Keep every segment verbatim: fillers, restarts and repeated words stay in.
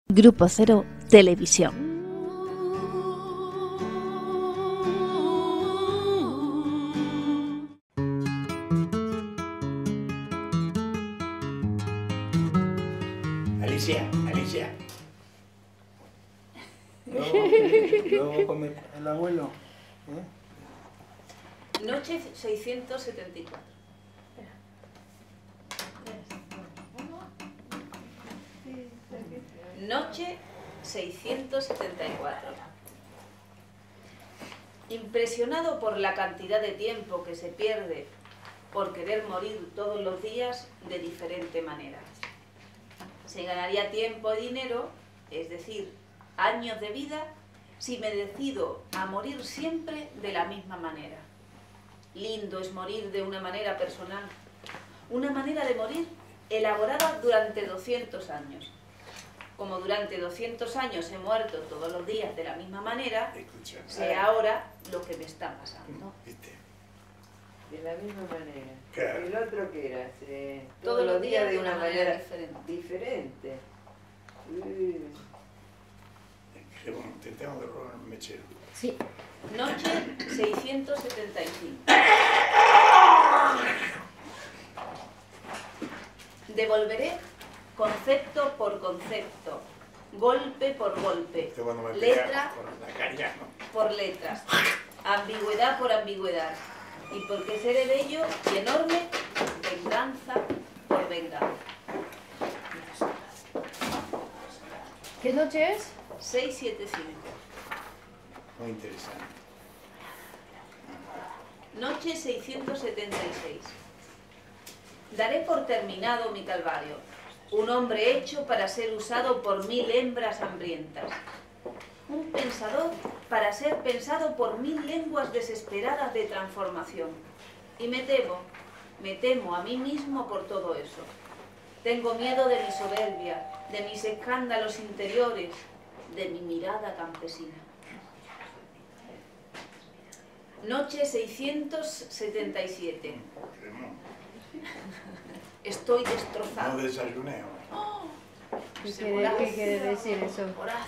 Grupo Cero Televisión. Alicia, Alicia. Luego, luego con el abuelo. ¿Eh? Noche seiscientos setenta y cuatro. Noche seiscientos setenta y cuatro. Impresionado por la cantidad de tiempo que se pierde por querer morir todos los días de diferente manera. Se ganaría tiempo y dinero, es decir, años de vida, si me decido a morir siempre de la misma manera. Lindo es morir de una manera personal, una manera de morir elaborada durante doscientos años. Como durante doscientos años he muerto todos los días de la misma manera, sé ahora lo que me está pasando. ¿Viste? De la misma manera. Claro. El otro que era, eh, Todos los días de una manera diferente. diferente. Uh. Que bueno, te tengo que robar un mechero. Sí. Noche seiscientos setenta y cinco. Devolveré concepto por concepto, golpe por golpe, Esto cuando me letra pega por la caña, ¿no? por letras, ambigüedad por ambigüedad, y porque seré bello y enorme, venganza por venganza. ¿Qué noche es? seiscientos setenta y cinco. Muy interesante. Noche seiscientos setenta y seis. Daré por terminado mi calvario, un hombre hecho para ser usado por mil hembras hambrientas, un pensador para ser pensado por mil lenguas desesperadas de transformación. Y me temo, me temo a mí mismo por todo eso. Tengo miedo de mi soberbia, de mis escándalos interiores, de mi mirada campesina. Noche seiscientos setenta y siete. Estoy destrozado. No desayuné. Oh, ¿Qué se quiere, voraz. ¿Qué quiere decir eso? Voraz.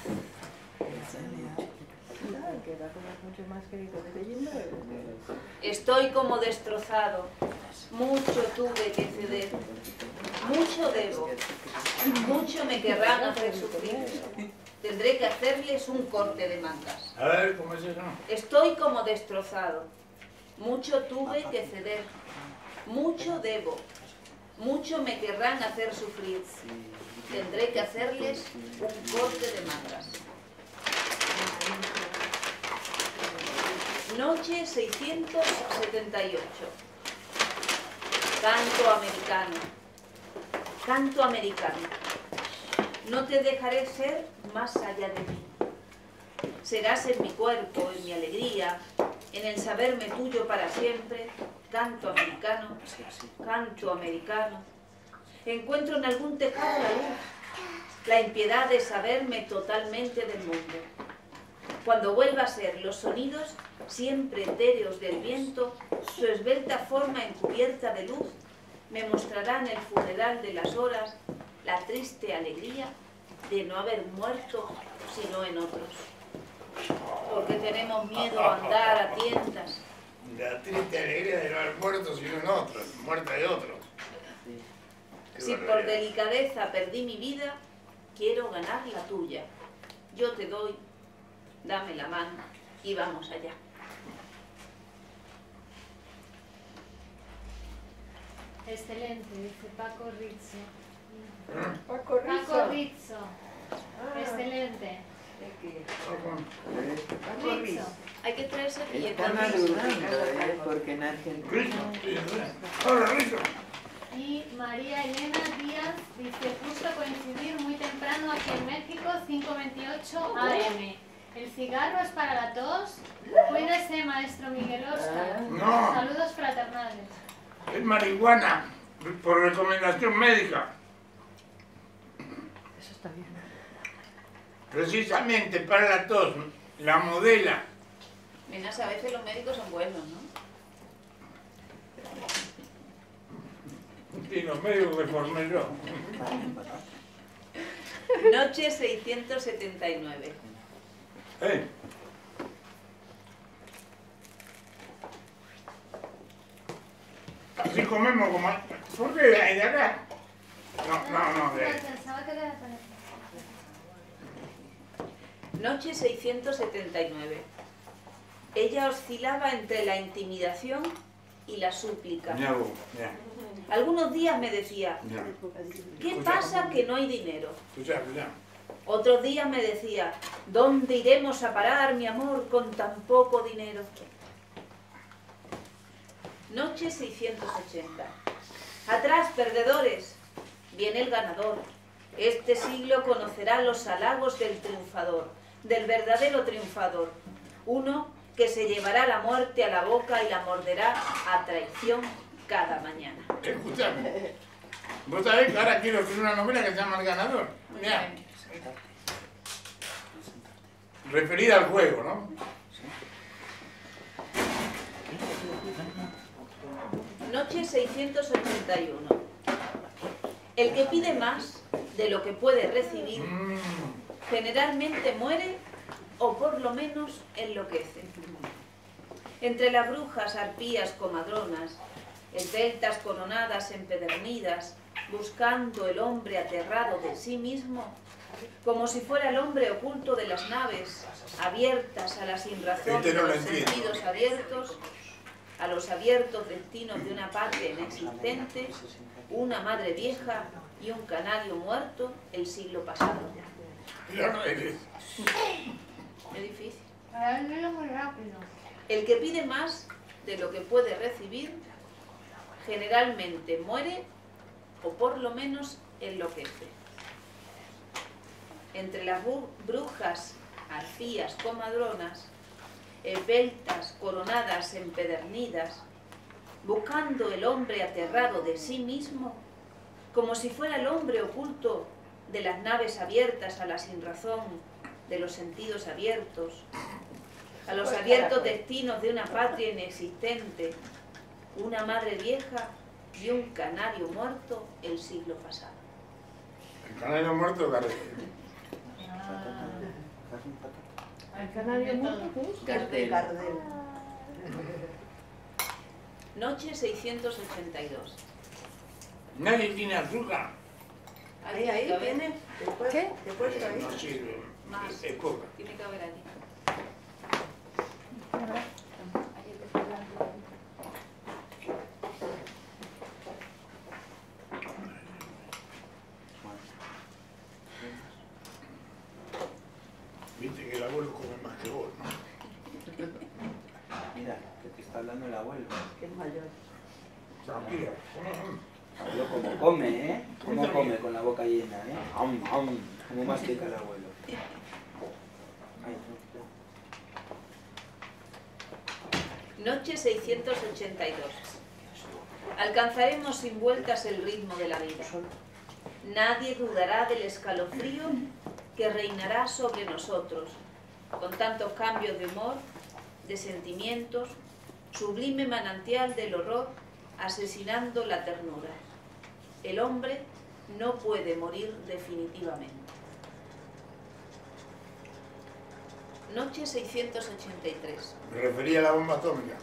Claro, que va a comer mucho más que de leyenda. Estoy como destrozado. Mucho tuve que ceder. Mucho debo. Mucho me querrán hacer sufrir. Tendré que hacerles un corte de mangas. A ver, ¿cómo es eso? Estoy como destrozado. Mucho tuve que ceder. Mucho debo. Mucho me querrán hacer sufrir. Tendré que hacerles un corte de mangas. Noche seiscientos setenta y ocho. Canto americano. Canto americano. No te dejaré ser más allá de mí. Serás en mi cuerpo, en mi alegría, en el saberme tuyo para siempre. Canto americano, canto americano. Encuentro en algún tejado la luz, la impiedad de saberme totalmente del mundo. Cuando vuelva a ser los sonidos, siempre etéreos del viento, su esbelta forma encubierta de luz, me mostrarán el funeral de las horas, la triste alegría de no haber muerto, sino en otros. Porque tenemos miedo a andar a tientas. La triste alegría de no haber muerto sino en otros, muerta de otros. Si por delicadeza perdí mi vida, quiero ganar la tuya. Yo te doy, dame la mano y vamos allá. Excelente, dice Paco Rizzo. Paco Paco Rizzo. Rizzo. Ah. Excelente. Paco Rizzo. Rizzo. Hay que traer servilletas. Está madurando, ¿eh? Porque en Argentina... Rico, sí, hola, Rico. Y María Elena Díaz dice, justo coincidir muy temprano aquí en México, cinco veintiocho A M. El cigarro es para la tos. Cuídese, maestro Miguel Oscar. No. Saludos fraternales. Es marihuana, por recomendación médica. Eso está bien. Precisamente para la tos, la modela. Menas, a veces los médicos son buenos, ¿no? Y los médicos que formé yo. Noche seiscientos setenta y nueve. ¿Eh? Así comemos como... ¿Por qué de de acá? No, no, no, de... Pensaba que era de poner. Noche seiscientos setenta y nueve. Ella oscilaba entre la intimidación y la súplica. Ya, vos, ya. Algunos días me decía, Ya. ¿qué pasa que no hay dinero? Escucha, escucha. Otros días me decía, ¿dónde iremos a parar, mi amor, con tan poco dinero? Noche seiscientos ochenta. Atrás, perdedores, viene el ganador. Este siglo conocerá los halagos del triunfador, del verdadero triunfador. Uno que se llevará la muerte a la boca y la morderá a traición cada mañana. Escúchame. Vos sabés que ahora quiero escribir una novela que se llama El Ganador. Mirá. Referida al juego, ¿no? Noche seiscientos ochenta y uno. El que pide más de lo que puede recibir Mm. generalmente muere o por lo menos enloquece. Entre las brujas, arpías, comadronas, esbeltas coronadas empedernidas, buscando el hombre aterrado de sí mismo, como si fuera el hombre oculto de las naves, abiertas a la sinrazón Este de no lo los entiendo. sentidos abiertos, a los abiertos destinos de una patria inexistente, una madre vieja y un canario muerto el siglo pasado. Y al revés. Es difícil. Ahora léelo muy rápido. El que pide más de lo que puede recibir, generalmente muere o por lo menos enloquece. Entre las bru- brujas, arcías, comadronas, esbeltas, coronadas, empedernidas, buscando el hombre aterrado de sí mismo, como si fuera el hombre oculto de las naves abiertas a la sinrazón, de los sentidos abiertos, a los abiertos destinos de una patria inexistente, una madre vieja y un canario muerto el siglo pasado. El canario muerto, Carlos. ¿El canario muerto qué es? Gardel. Gardel. Noche seiscientos ochenta y dos. Nadie tiene azúcar. Ahí, ahí, Tiene que haber tiene. Después, ¿Qué? después Eh, ahí. no sirve. Más. Es poca. Tiene que haber allí. Viste que el abuelo come más que vos, ¿no? Mira, que te está hablando el abuelo. Que es mayor. Tranquilo. Abuelo como come, ¿eh? Como come con la boca llena, ¿eh? Aum, aum, como mastica el abuelo. Ay, no, Noche seiscientos ochenta y dos. Alcanzaremos sin vueltas el ritmo de la vida. Nadie dudará del escalofrío que reinará sobre nosotros, con tantos cambios de humor, de sentimientos, sublime manantial del horror, asesinando la ternura. El hombre no puede morir definitivamente. Noche seiscientos ochenta y tres. Me refería a la bomba atómica.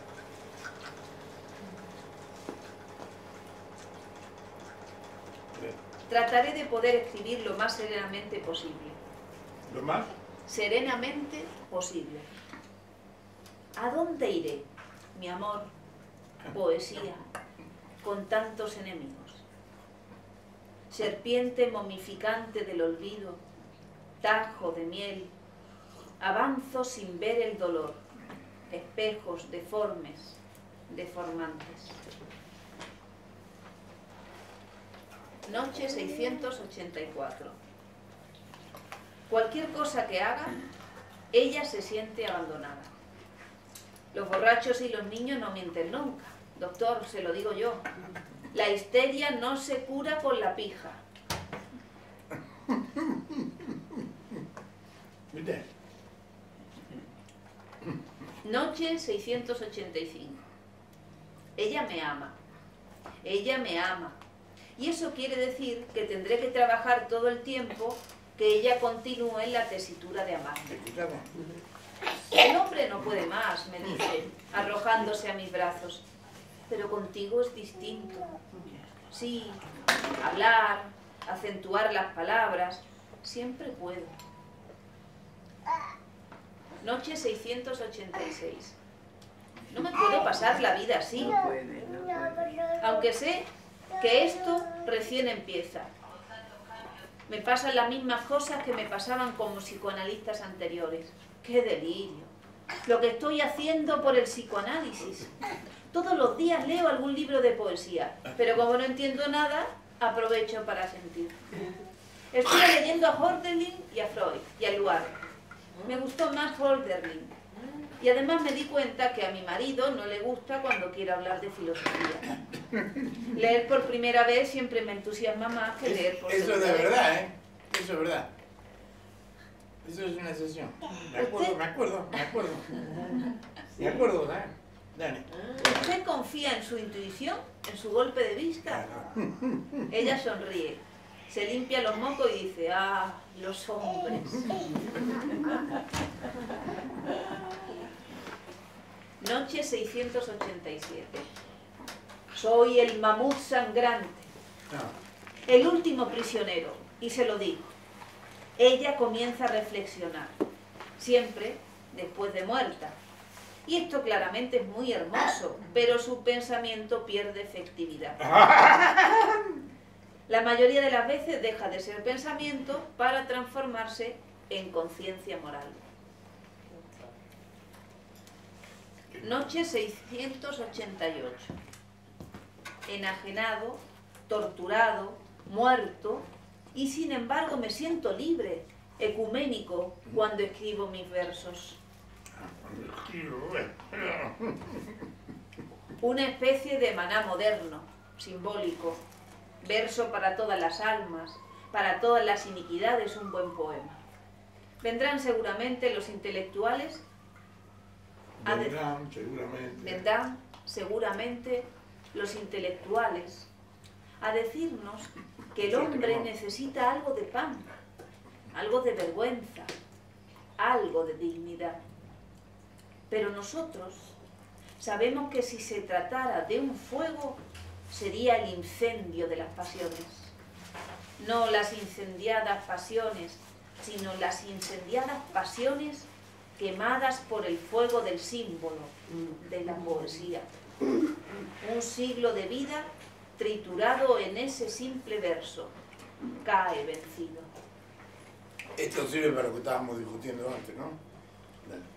Trataré de poder escribir lo más serenamente posible. ¿Lo más? Serenamente posible. ¿A dónde iré, mi amor, poesía, con tantos enemigos? Serpiente momificante del olvido, tajo de miel, avanzo sin ver el dolor, espejos deformes, deformantes. Noche seiscientos ochenta y cuatro. Cualquier cosa que haga, ella se siente abandonada. Los borrachos y los niños no mienten nunca. Doctor, se lo digo yo. La histeria no se cura con la pija. ¿Viste? Noche seiscientos ochenta y cinco. Ella me ama. Ella me ama. Y eso quiere decir que tendré que trabajar todo el tiempo que ella continúe en la tesitura de amarme. Escúchame. El hombre no puede más, me dice, arrojándose a mis brazos. Pero contigo es distinto. Sí, hablar, acentuar las palabras, siempre puedo. Noche seiscientos ochenta y seis. No me puedo pasar la vida así, No puede, no puede. aunque sé que esto recién empieza. Me pasan las mismas cosas que me pasaban como psicoanalistas anteriores. ¡Qué delirio! Lo que estoy haciendo por el psicoanálisis. Todos los días leo algún libro de poesía, pero como no entiendo nada, aprovecho para sentir. Estoy leyendo a Hölderlin y a Freud y a Luar. Me gustó más Hölderlin. Y además me di cuenta que a mi marido no le gusta cuando quiero hablar de filosofía. Leer por primera vez siempre me entusiasma más que leer por Eso es segunda de vez. verdad, ¿eh? Eso es verdad. Eso es una excepción. Me acuerdo, me acuerdo, me acuerdo. Me acuerdo, ¿sabes? Dani. ¿Usted confía en su intuición? ¿En su golpe de vista? Ella sonríe, se limpia los mocos y dice, ah, los hombres. Noche seiscientos ochenta y siete. Soy el mamut sangrante, No. el último prisionero, y se lo digo. Ella comienza a reflexionar, siempre después de muerta. Y esto claramente es muy hermoso, pero su pensamiento pierde efectividad. La mayoría de las veces deja de ser pensamiento para transformarse en conciencia moral. Noche seiscientos ochenta y ocho. Enajenado, torturado, muerto, y sin embargo me siento libre, ecuménico, cuando escribo mis versos. Una especie de maná moderno, simbólico, verso para todas las almas, para todas las iniquidades, un buen poema. Vendrán seguramente los intelectuales a de- Vendrán, seguramente. vendrán seguramente los intelectuales a decirnos que el hombre necesita algo de pan, algo de vergüenza, algo de dignidad. Pero nosotros sabemos que si se tratara de un fuego, sería el incendio de las pasiones. No las incendiadas pasiones, sino las incendiadas pasiones quemadas por el fuego del símbolo, de la poesía. Un siglo de vida triturado en ese simple verso, cae vencido. Esto sirve para lo que estábamos discutiendo antes, ¿no? Dale.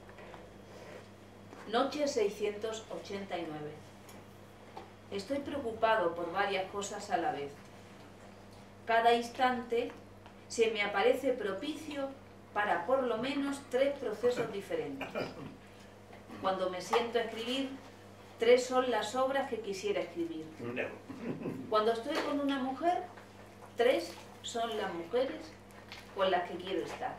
Noche seiscientos ochenta y nueve. Estoy preocupado por varias cosas a la vez. Cada instante se me aparece propicio para por lo menos tres procesos diferentes. Cuando me siento a escribir, tres son las obras que quisiera escribir. No. Cuando estoy con una mujer, tres son las mujeres con las que quiero estar.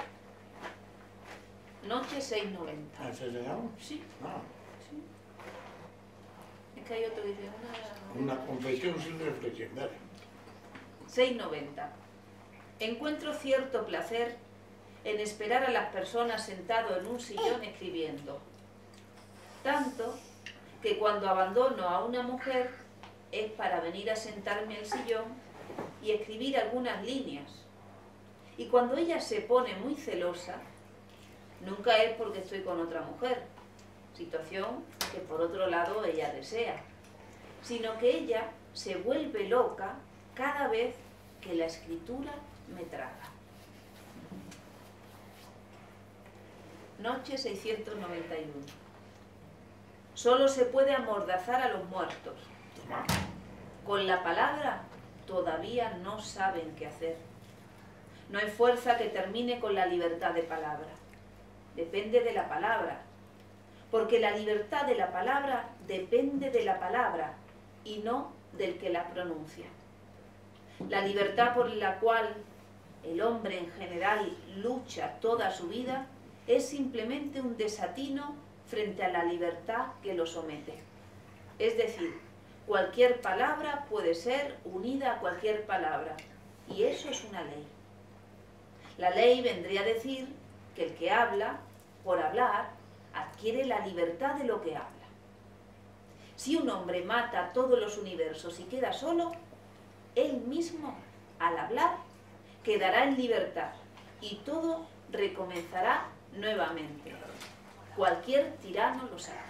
Noche seiscientos noventa. ¿Has llegado? Sí, No. sí. Es que hay otro que dice una... Una confesión sin reflexión, dale. seiscientos noventa. Encuentro cierto placer en esperar a las personas sentado en un sillón escribiendo. Tanto que cuando abandono a una mujer es para venir a sentarme al sillón y escribir algunas líneas. Y cuando ella se pone muy celosa, nunca es porque estoy con otra mujer, situación que por otro lado ella desea, sino que ella se vuelve loca cada vez que la escritura me traga. Noche seiscientos noventa y uno. Solo se puede amordazar a los muertos. Toma. Con la palabra todavía no saben qué hacer. No hay fuerza que termine con la libertad de palabra. Depende de la palabra. Porque la libertad de la palabra depende de la palabra y no del que la pronuncia. La libertad por la cual el hombre en general lucha toda su vida es simplemente un desatino frente a la libertad que lo somete. Es decir, cualquier palabra puede ser unida a cualquier palabra, y eso es una ley. La ley vendría a decir que el que habla, por hablar, adquiere la libertad de lo que habla. Si un hombre mata a todos los universos y queda solo, él mismo, al hablar, quedará en libertad y todo recomenzará nuevamente. Cualquier tirano lo sabe.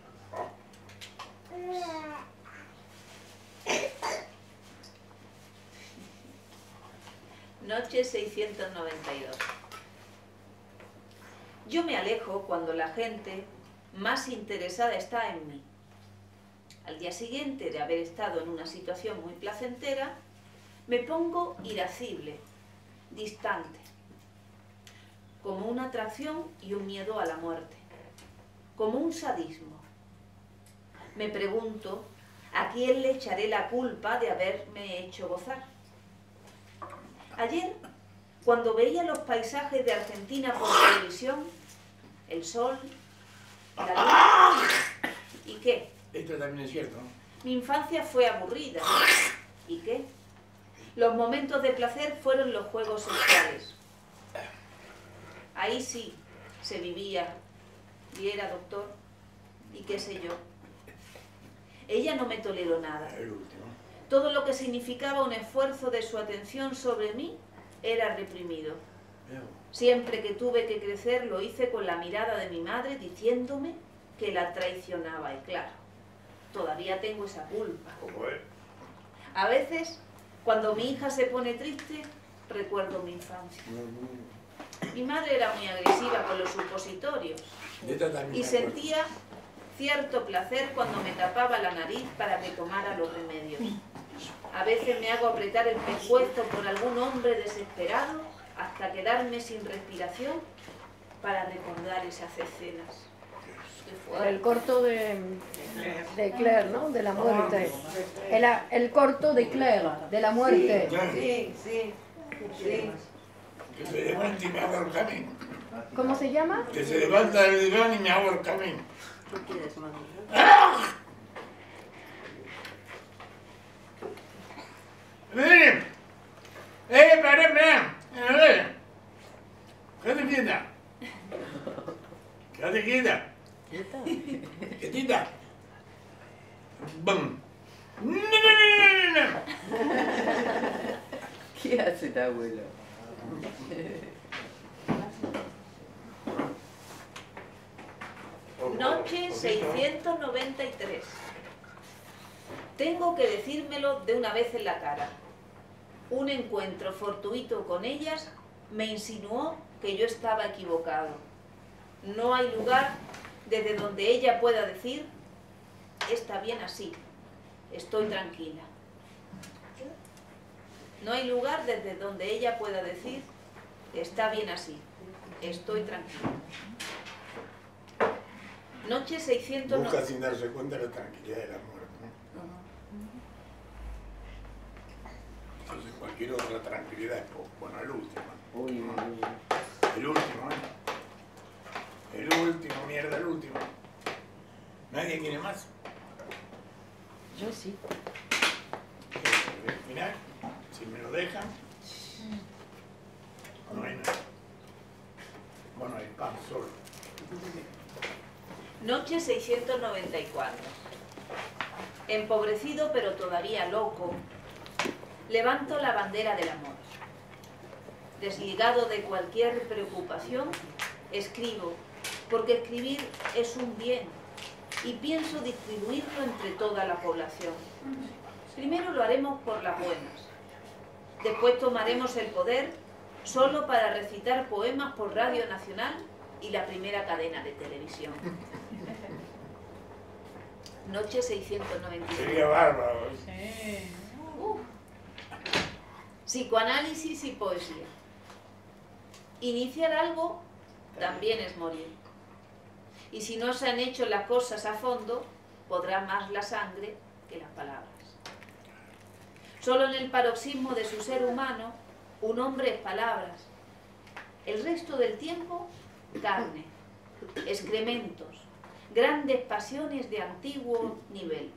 Noche seiscientos noventa y dos. Yo me alejo cuando la gente más interesada está en mí. Al día siguiente de haber estado en una situación muy placentera, me pongo irascible, distante, como una atracción y un miedo a la muerte, como un sadismo. Me pregunto, ¿a quién le echaré la culpa de haberme hecho gozar? Ayer, cuando veía los paisajes de Argentina por televisión, el sol, la luz, ¿y qué? Esto también es cierto, ¿no? Mi infancia fue aburrida, ¿y qué? Los momentos de placer fueron los juegos sexuales. Ahí sí, se vivía, y era doctor, y qué sé yo. Ella no me toleró nada. El último. Todo lo que significaba un esfuerzo de su atención sobre mí era reprimido. Siempre que tuve que crecer lo hice con la mirada de mi madre diciéndome que la traicionaba. Y claro, todavía tengo esa culpa. A veces, cuando mi hija se pone triste, recuerdo mi infancia. Mi madre era muy agresiva con los supositorios y sentía cierto placer cuando me tapaba la nariz para que tomara los remedios. A veces me hago apretar el pescuezo por algún hombre desesperado hasta quedarme sin respiración para recordar esas escenas. El corto de, de Claire, ¿no? De la muerte. El, el corto de Claire, de la muerte. Sí, sí, sí. Que se levanta y me haga el camino. ¿Cómo se llama? Que se levanta del diván y me haga el camino. ¿Tú quieres, mami? ¡Miren! ¡Eh, paré, pará! A ver. Quédate quieta. Quédate quieta. ¿Quieta? Quietita. ¡Bum! ¡No, no, no, no, no! ¿Qué hace tu abuelo? Noche seiscientos noventa y tres. Tengo que decírmelo de una vez en la cara. Un encuentro fortuito con ellas me insinuó que yo estaba equivocado. No hay lugar desde donde ella pueda decir, está bien así, estoy tranquila. No hay lugar desde donde ella pueda decir, está bien así, estoy tranquila. Noche seiscientos noventa. Busca sin darse cuenta la tranquilidad de la muerte, ¿no? Entonces cualquier otra tranquilidad es poco. Bueno, el último. Uy, uy, uy. El último, ¿eh? El último, mierda, el último. ¿Nadie quiere más? Yo sí. Mirá, si me lo dejan, no hay nada. Bueno, hay pan solo. Noche seiscientos noventa y cuatro. Empobrecido pero todavía loco, levanto la bandera del amor. Desligado de cualquier preocupación, escribo, porque escribir es un bien y pienso distribuirlo entre toda la población. Primero lo haremos por las buenas. Después tomaremos el poder solo para recitar poemas por Radio Nacional y la primera cadena de televisión. Noche seiscientos noventa y uno. Sería bárbaro. Uh. Psicoanálisis y poesía. Iniciar algo también es morir. Y si no se han hecho las cosas a fondo, podrá más la sangre que las palabras. Solo en el paroxismo de su ser humano, un hombre es palabras. El resto del tiempo, carne, excrementos, grandes pasiones de antiguo nivel.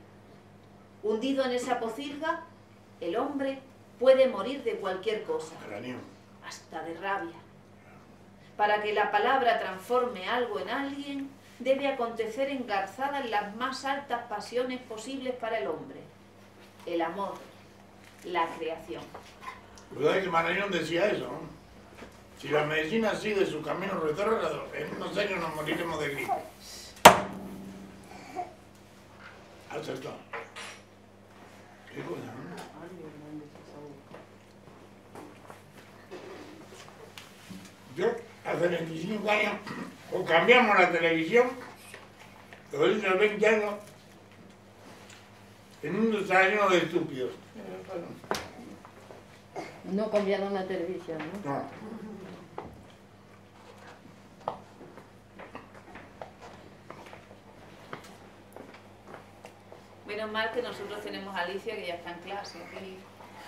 Hundido en esa pocilga, el hombre puede morir de cualquier cosa. Cráneo. hasta de rabia. Para que la palabra transforme algo en alguien, debe acontecer engarzada en las más altas pasiones posibles para el hombre. El amor, la creación. ¿Verdad que Marañón decía eso? ¿No? Si la medicina sigue su camino retrógrado, en unos años nos moriremos de gripe. Acertó. ¿Qué cosa, no? Yo, hace veinticinco años, o cambiamos la televisión, o dentro de veinte años, el mundo está lleno de estúpidos. No cambiaron la televisión, ¿no? No. Menos mal que nosotros tenemos a Alicia, que ya está en clase. Aquí.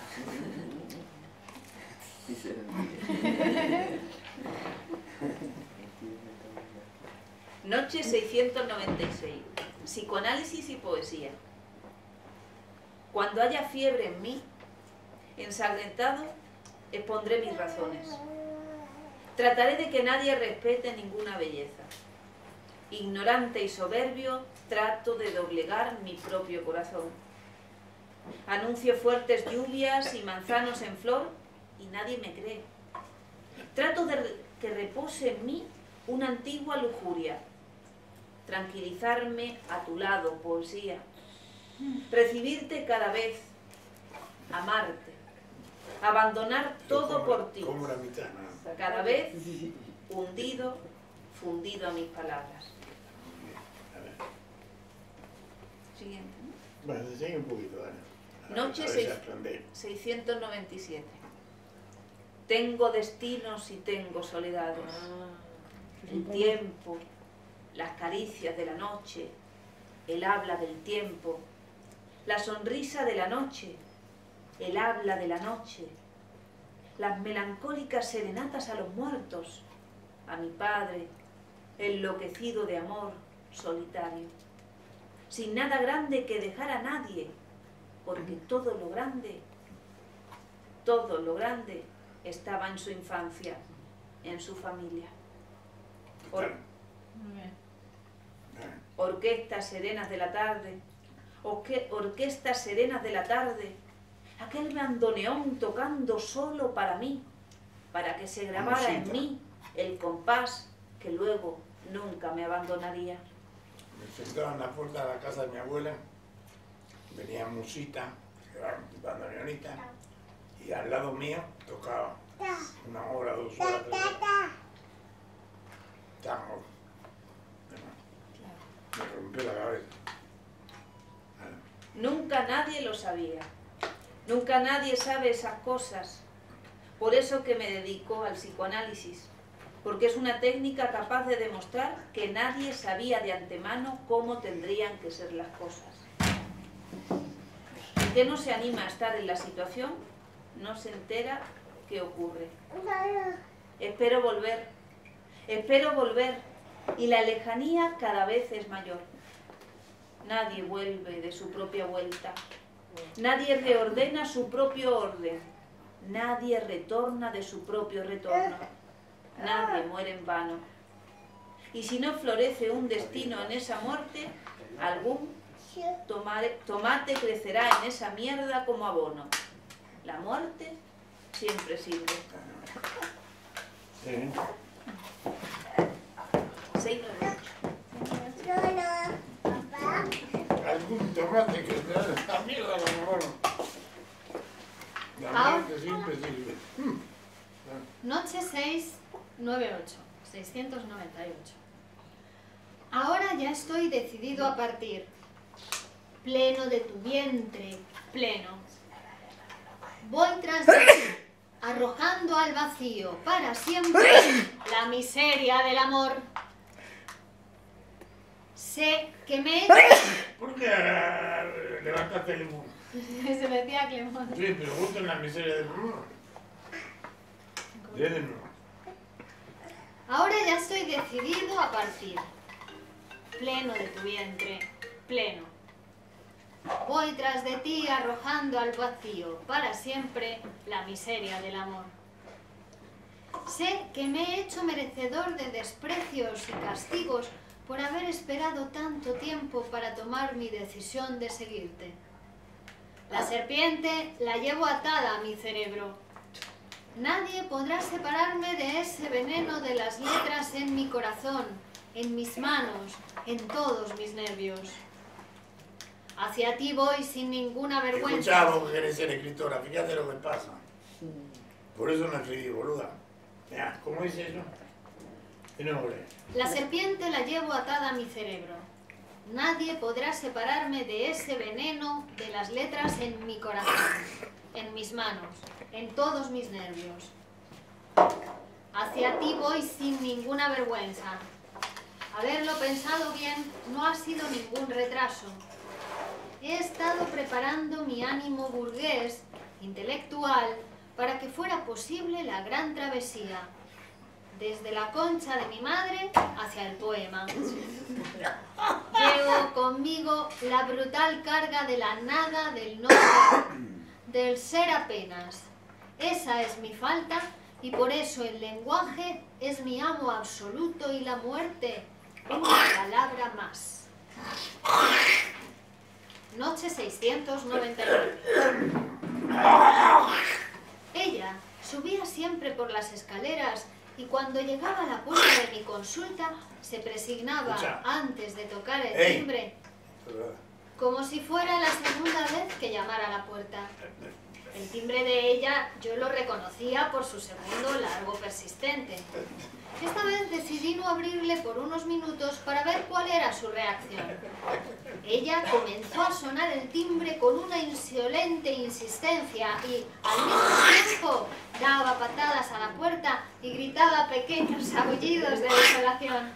Noche seiscientos noventa y seis. Psicoanálisis y poesía. Cuando haya fiebre en mí, ensangrentado, expondré mis razones. Trataré de que nadie respete ninguna belleza. Ignorante y soberbio, trato de doblegar mi propio corazón. Anuncio fuertes lluvias y manzanos en flor y nadie me cree. Trato de que repose en mí una antigua lujuria. Tranquilizarme a tu lado, poesía. Recibirte cada vez, amarte. Abandonar todo por ti. Como la mitad, ¿no? Cada vez hundido, fundido a mis palabras. A ver. Siguiente. Bueno, se sigue un poquito, ¿vale? Noche A ver, seis- a ver si aprende. seiscientos noventa y siete. Tengo destinos y tengo soledades. El tiempo, las caricias de la noche, el habla del tiempo, la sonrisa de la noche, el habla de la noche, las melancólicas serenatas a los muertos, a mi padre, enloquecido de amor, solitario, sin nada grande que dejar a nadie, porque todo lo grande, todo lo grande estaba en su infancia, en su familia. Or- orquestas serenas de la tarde, orque- orquestas serenas de la tarde, aquel bandoneón tocando solo para mí, para que se grabara en Musita. mí el compás que luego nunca me abandonaría. Me sentaba en la puerta de la casa de mi abuela, venía Musita, que era un bandoneonista, y al lado mío tocaba una hora, dos horas, tres horas. Tango. Me rompió la cabeza. Nunca nadie lo sabía. Nunca nadie sabe esas cosas. Por eso que me dedico al psicoanálisis. Porque es una técnica capaz de demostrar que nadie sabía de antemano cómo tendrían que ser las cosas. El que no se anima a estar en la situación, no se entera qué ocurre. Espero volver. Espero volver. Y la lejanía cada vez es mayor. Nadie vuelve de su propia vuelta. Nadie reordena su propio orden. Nadie retorna de su propio retorno. Nadie muere en vano. Y si no florece un destino en esa muerte, algún tomare- tomate crecerá en esa mierda como abono. La muerte siempre sirve. Sí. seis nueve ocho. Algún tomate que te da esta mierda como abono. La Ah. muerte siempre sirve. Noche seis nueve ocho, seiscientos noventa y ocho. Ahora ya estoy decidido a partir. Pleno de tu vientre, pleno. Voy tras de ti, arrojando al vacío para siempre la miseria del amor. Sé que me... ¿Por qué ah, levantaste el limón? Se le decía a Clemón. Sí, pero justo en la miseria del mundo. De nuevo. Ahora ya estoy decidido a partir. Pleno de tu vientre, pleno. Voy tras de ti arrojando al vacío para siempre la miseria del amor. Sé que me he hecho merecedor de desprecios y castigos por haber esperado tanto tiempo para tomar mi decisión de seguirte. La serpiente la llevo atada a mi cerebro. Nadie podrá separarme de ese veneno de las letras en mi corazón, en mis manos, en todos mis nervios. Hacia ti voy sin ninguna vergüenza. Escuchá, vos que querés ser escritora, fíjate lo que pasa. Por eso no escribí, boluda. Mirá, ¿cómo dice eso? De nuevo, lee. La serpiente la llevo atada a mi cerebro. Nadie podrá separarme de ese veneno de las letras en mi corazón, en mis manos, en todos mis nervios. Hacia ti voy sin ninguna vergüenza. Haberlo pensado bien no ha sido ningún retraso. He estado preparando mi ánimo burgués, intelectual, para que fuera posible la gran travesía, desde la concha de mi madre hacia el poema. Llevo conmigo la brutal carga de la nada, del no ser, del ser apenas. Esa es mi falta y por eso el lenguaje es mi amo absoluto y la muerte una palabra más. Noche seiscientos noventa y nueve. Ella subía siempre por las escaleras y cuando llegaba a la puerta de mi consulta se presignaba Escucha. antes de tocar el Ey. timbre como si fuera la segunda vez que llamara a la puerta. El timbre de ella yo lo reconocía por su segundo largo persistente. Esta vez decidí no abrirle por unos minutos para ver cuál era su reacción. Ella comenzó a sonar el timbre con una insolente insistencia y, al mismo tiempo, daba patadas a la puerta y gritaba pequeños aullidos de desolación.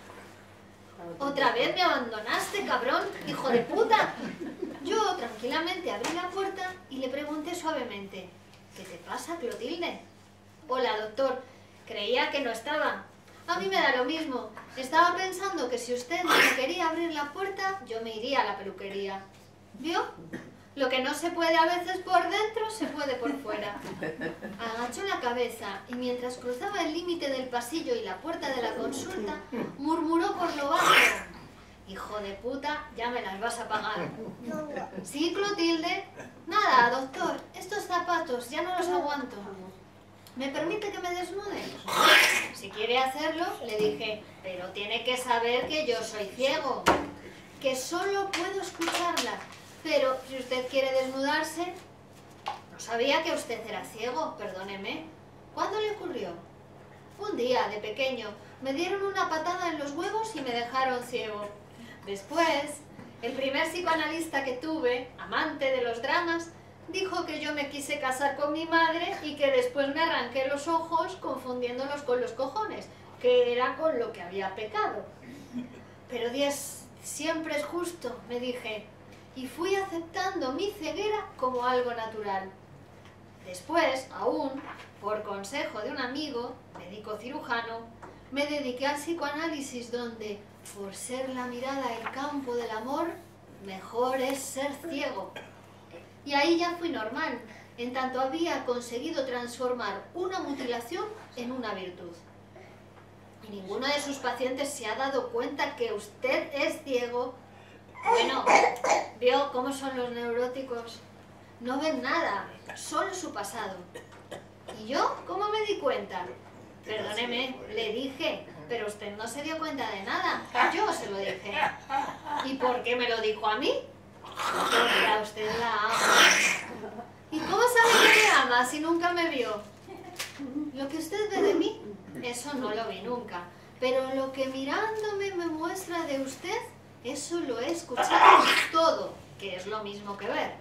¿Otra vez me abandonaste, cabrón, hijo de puta? Yo tranquilamente abrí la puerta y le pregunté suavemente, ¿qué te pasa, Clotilde? Hola, doctor. Creía que no estaba. A mí me da lo mismo. Estaba pensando que si usted me quería abrir la puerta, yo me iría a la peluquería. ¿Vio? Lo que no se puede a veces por dentro, se puede por fuera. Agachó la cabeza y mientras cruzaba el límite del pasillo y la puerta de la consulta, murmuró por lo bajo. Hijo de puta, ya me las vas a pagar. ¿Sí, Clotilde? Nada, doctor. Estos zapatos ya no los aguanto. ¿Me permite que me desnude? Si quiere hacerlo, le dije, pero tiene que saber que yo soy ciego, que solo puedo escucharla. Pero si usted quiere desnudarse, no sabía que usted era ciego, perdóneme. ¿Cuándo le ocurrió? Un día, de pequeño, me dieron una patada en los huevos y me dejaron ciego. Después, el primer psicoanalista que tuve, amante de los dramas, dijo que yo me quise casar con mi madre y que después me arranqué los ojos confundiéndolos con los cojones, que era con lo que había pecado. Pero Dios siempre es justo, me dije, y fui aceptando mi ceguera como algo natural. Después, aún, por consejo de un amigo, médico cirujano, me dediqué al psicoanálisis donde, por ser la mirada el campo del amor, mejor es ser ciego. Y ahí ya fui normal, en tanto había conseguido transformar una mutilación en una virtud. Y ninguno de sus pacientes se ha dado cuenta que usted es ciego. Bueno, vio cómo son los neuróticos. No ven nada, solo su pasado. ¿Y yo cómo me di cuenta? Perdóneme, le dije, pero usted no se dio cuenta de nada. Yo se lo dije. ¿Y por qué me lo dijo a mí? Porque a usted la ama. ¿Y cómo sabe que me ama si nunca me vio? Lo que usted ve de mí, eso no lo vi nunca. Pero lo que mirándome me muestra de usted, eso lo he escuchado todo, que es lo mismo que ver.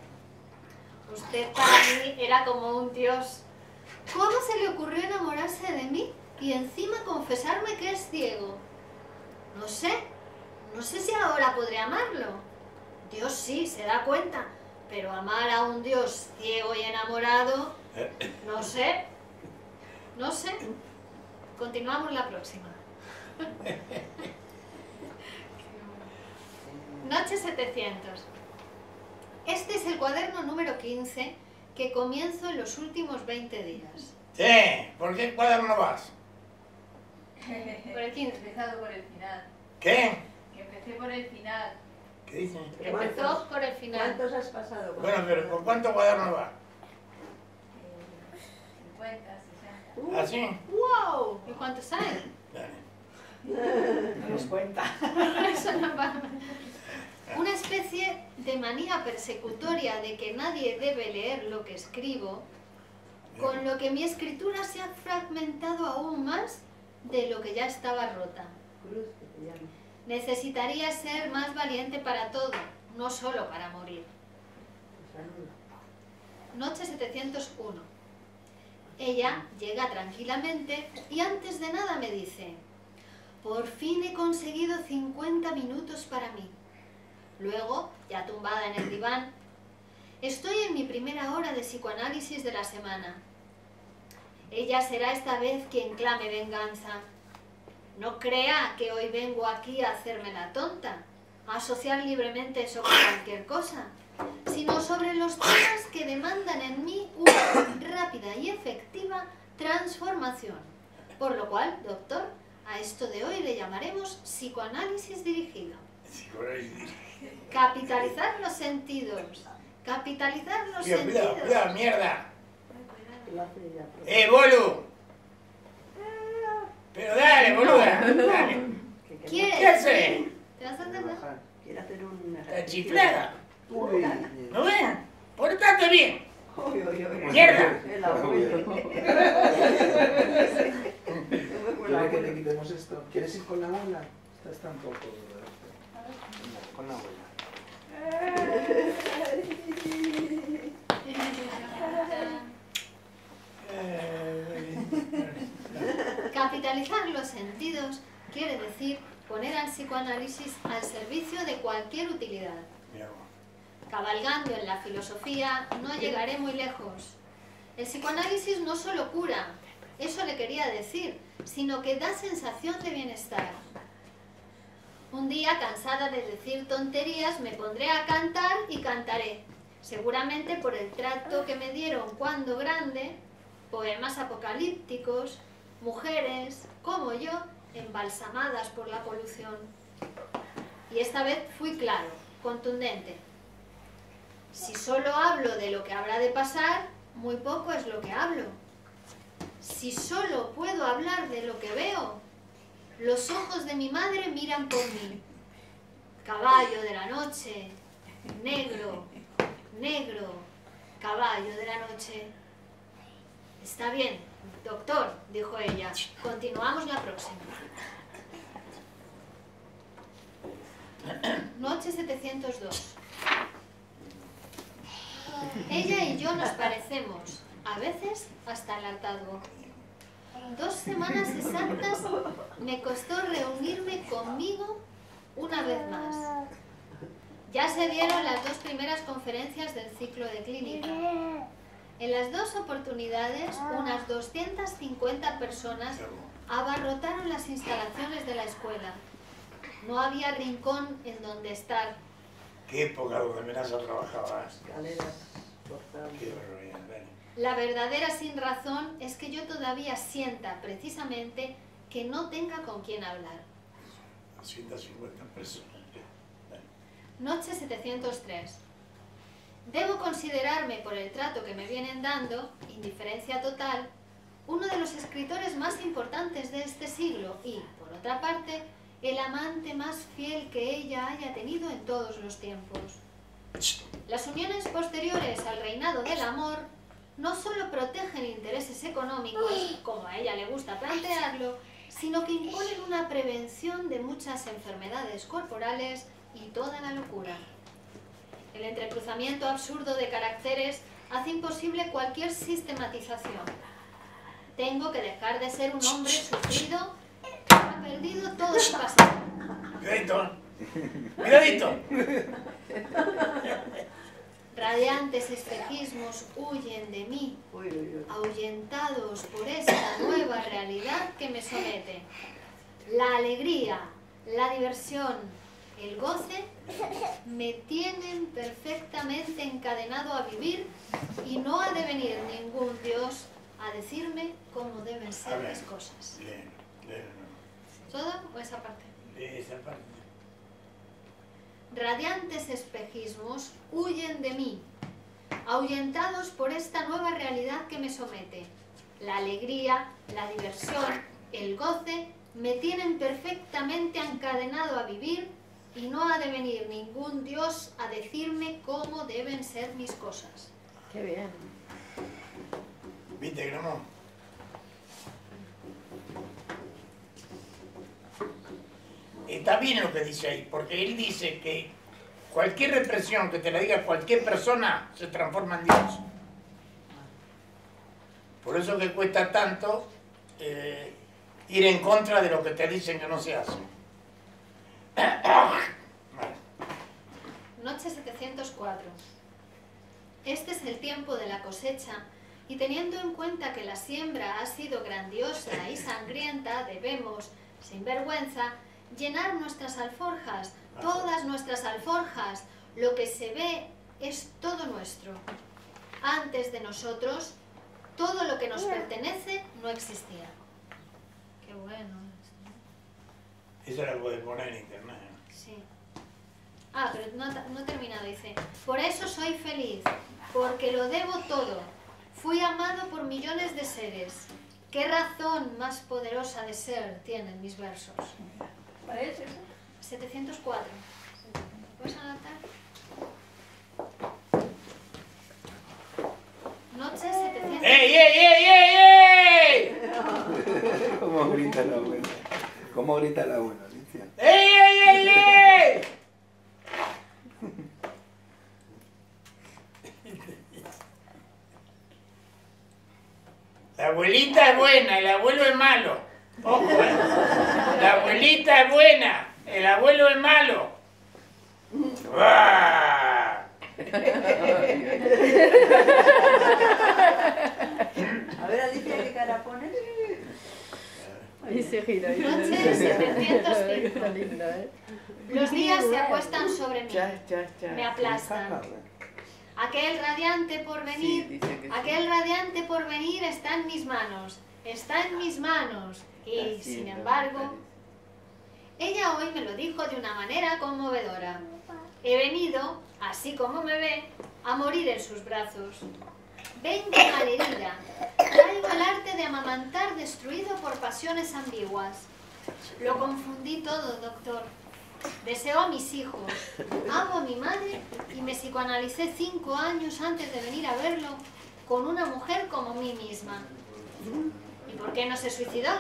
Usted para mí era como un dios. ¿Cómo se le ocurrió enamorarse de mí y encima confesarme que es ciego? No sé, no sé si ahora podré amarlo. Dios sí, se da cuenta, pero amar a un Dios ciego y enamorado, no sé, no sé. Continuamos la próxima. Noche setecientos. Este es el cuaderno número quince que comienzo en los últimos veinte días. Sí, ¿por qué cuaderno vas? Por el quince. He empezado por el final. ¿Qué? Que empecé por el final. ¿Qué dice? Empezó por el final. ¿Cuántos has pasado? Bueno, pero ¿con cuánto cuaderno va? Eh, cincuenta, sesenta. ¿Así? ¡Wow! ¿Y cuántos hay? Dale. No nos cuenta. Eso no va. Una especie de manía persecutoria de que nadie debe leer lo que escribo, con lo que mi escritura se ha fragmentado aún más de lo que ya estaba rota. Cruz, que te llama. Necesitaría ser más valiente para todo, no solo para morir. Saluda. Noche setecientos uno. Ella llega tranquilamente y antes de nada me dice: por fin he conseguido cincuenta minutos para mí. Luego, ya tumbada en el diván, estoy en mi primera hora de psicoanálisis de la semana. Ella será esta vez quien clame venganza. No crea que hoy vengo aquí a hacerme la tonta, a asociar libremente eso con cualquier cosa, sino sobre los temas que demandan en mí una rápida y efectiva transformación. Por lo cual, doctor, a esto de hoy le llamaremos psicoanálisis dirigido. Psicoanálisis. Capitalizar los sentidos. Capitalizar los Cuidado, sentidos. cuidado, cuidado, mierda. Lo hace ella. ¡Eh, bolu! Pero dale, boluda. Dale. Que- que- ¿Quieres? ¿Qué haces? ¿Te vas a entender? Bajar. Quiere hacer un Está ejercicio. chiflada. Uy. ¿No ves? Portate bien. Uy, uy, uy. ¡Mierda! El abuelo. ¿Quieres que te quitemos esto? ¿Quieres ir con la abuela? Estás tampoco, ¿verdad? Venga, con la abuela. Capitalizar los sentidos quiere decir poner al psicoanálisis al servicio de cualquier utilidad. Mira vos. Cabalgando en la filosofía no llegaré muy lejos. El psicoanálisis no solo cura, eso le quería decir, sino que da sensación de bienestar. Un día, cansada de decir tonterías, me pondré a cantar y cantaré. Seguramente por el trato que me dieron cuando grande, poemas apocalípticos, mujeres, como yo, embalsamadas por la polución. Y esta vez fui claro, contundente. Si solo hablo de lo que habrá de pasar, muy poco es lo que hablo. Si solo puedo hablar de lo que veo, los ojos de mi madre miran por mí. Caballo de la noche, negro, negro, caballo de la noche. Está bien, doctor, dijo ella. Continuamos la próxima. Noche setecientos dos. Ella y yo nos parecemos, a veces hasta el hartazgo. Dos semanas exactas me costó reunirme conmigo una vez más. Ya se dieron las dos primeras conferencias del ciclo de clínica. En las dos oportunidades, unas doscientas cincuenta personas abarrotaron las instalaciones de la escuela. No había rincón en donde estar. ¿Qué época donde Menaza trabajabas? Escaleras, portales. Qué barbaridad, dale. La verdadera sin razón es que yo todavía sienta precisamente que no tenga con quién hablar. doscientas cincuenta personas. Dale. Noche setecientos tres. Debo considerarme, por el trato que me vienen dando, indiferencia total, uno de los escritores más importantes de este siglo y, por otra parte, el amante más fiel que ella haya tenido en todos los tiempos. Las uniones posteriores al reinado del amor no solo protegen intereses económicos, como a ella le gusta plantearlo, sino que imponen una prevención de muchas enfermedades corporales y toda la locura. El entrecruzamiento absurdo de caracteres hace imposible cualquier sistematización. Tengo que dejar de ser un hombre sufrido que ha perdido todo su pasado. Cuidadito. Cuidadito. Radiantes espejismos huyen de mí, Uy, uy, uy. ahuyentados por esta nueva realidad que me somete. La alegría, la diversión, el goce me tienen perfectamente encadenado a vivir y no ha de venir ningún Dios a decirme cómo deben ser las cosas. Bien, bien. esa parte. Esa parte. Radiantes espejismos huyen de mí, ahuyentados por esta nueva realidad que me somete. La alegría, la diversión, el goce me tienen perfectamente encadenado a vivir y no ha de venir ningún Dios a decirme cómo deben ser mis cosas. Qué bien. ¿Viste, Gramo? Está bien lo que dice ahí, porque él dice que cualquier represión que te la diga cualquier persona se transforma en Dios. Por eso que cuesta tanto eh, ir en contra de lo que te dicen que no se hace. Noche setecientos cuatro. Este es el tiempo de la cosecha y teniendo en cuenta que la siembra ha sido grandiosa y sangrienta, debemos, sin vergüenza, llenar nuestras alforjas, todas nuestras alforjas. Lo que se ve es todo nuestro. Antes de nosotros, todo lo que nos pertenece no existía. Qué bueno. Eso lo puedes poner en internet. Sí. Ah, pero no, no he terminado, dice. Por eso soy feliz, porque lo debo todo. Fui amado por millones de seres. ¿Qué razón más poderosa de ser tienen mis versos? ¿Cuál es eso? setecientos cuatro. ¿Puedes anotar? Noche setecientos... ¡Ey, ey, ey, ey, ey! ¿Cómo grita la abuela? ¿Cómo grita la abuela, Alicia? ¡Ey, ey, ey, ey! La abuelita es buena, el abuelo es malo. Ojo, ¿eh? La abuelita es buena, el abuelo es malo. ¡Uah! A ver, Alicia, ¿qué cara pones? Ahí se gira. Ahí Noche se gira. setecientos cinco. Está lindo, ¿eh? Los días se acuestan sobre mí, Ya, ya, ya. me aplastan. Aquel radiante porvenir, aquel radiante porvenir está en mis manos, está en mis manos. Y, sin embargo, ella hoy me lo dijo de una manera conmovedora. He venido, así como me ve, a morir en sus brazos. Vengo malherida, traigo el arte de amamantar destruido por pasiones ambiguas. Lo confundí todo, doctor. Deseo a mis hijos, amo a mi madre y me psicoanalicé cinco años antes de venir a verlo con una mujer como mí misma. ¿Y por qué no se suicidó?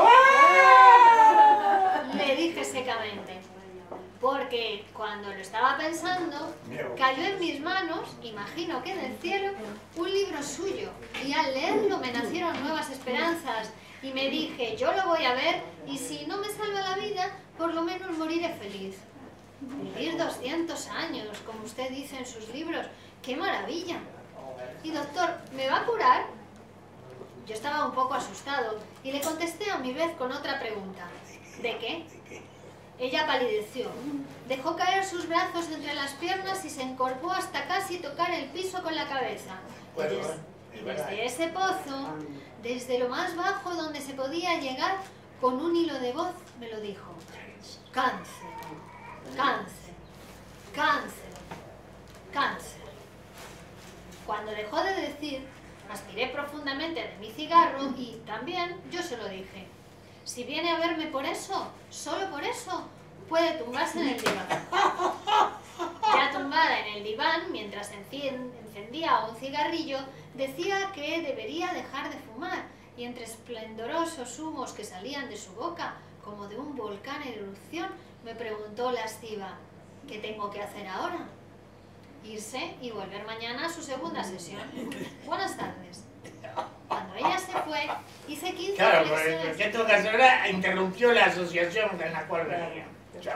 Le dije secamente. Porque cuando lo estaba pensando, cayó en mis manos, imagino que del cielo, un libro suyo. Y al leerlo me nacieron nuevas esperanzas. Y me dije, yo lo voy a ver y si no me salva la vida, por lo menos moriré feliz. Vivir doscientos años, como usted dice en sus libros, ¡qué maravilla! Y doctor, ¿me va a curar? Yo estaba un poco asustado y le contesté a mi vez con otra pregunta. ¿De qué? Ella palideció, dejó caer sus brazos entre las piernas y se encorvó hasta casi tocar el piso con la cabeza. Y des- y desde ese pozo, desde lo más bajo donde se podía llegar, con un hilo de voz me lo dijo. Cáncer, cáncer, cáncer, cáncer. Cuando dejó de decir, aspiré profundamente de mi cigarro y también yo se lo dije. Si viene a verme por eso, solo por eso, puede tumbarse en el diván. Ya tumbada en el diván, mientras encien- encendía un cigarrillo, decía que debería dejar de fumar y entre esplendorosos humos que salían de su boca, como de un volcán en erupción, me preguntó lasciva, ¿qué tengo que hacer ahora? Irse y volver mañana a su segunda sesión. Buenas tardes. Cuando ella se fue, hice quince Claro, porque flexiones. en esta ocasión ahora interrumpió la asociación con la cual venía. Chao.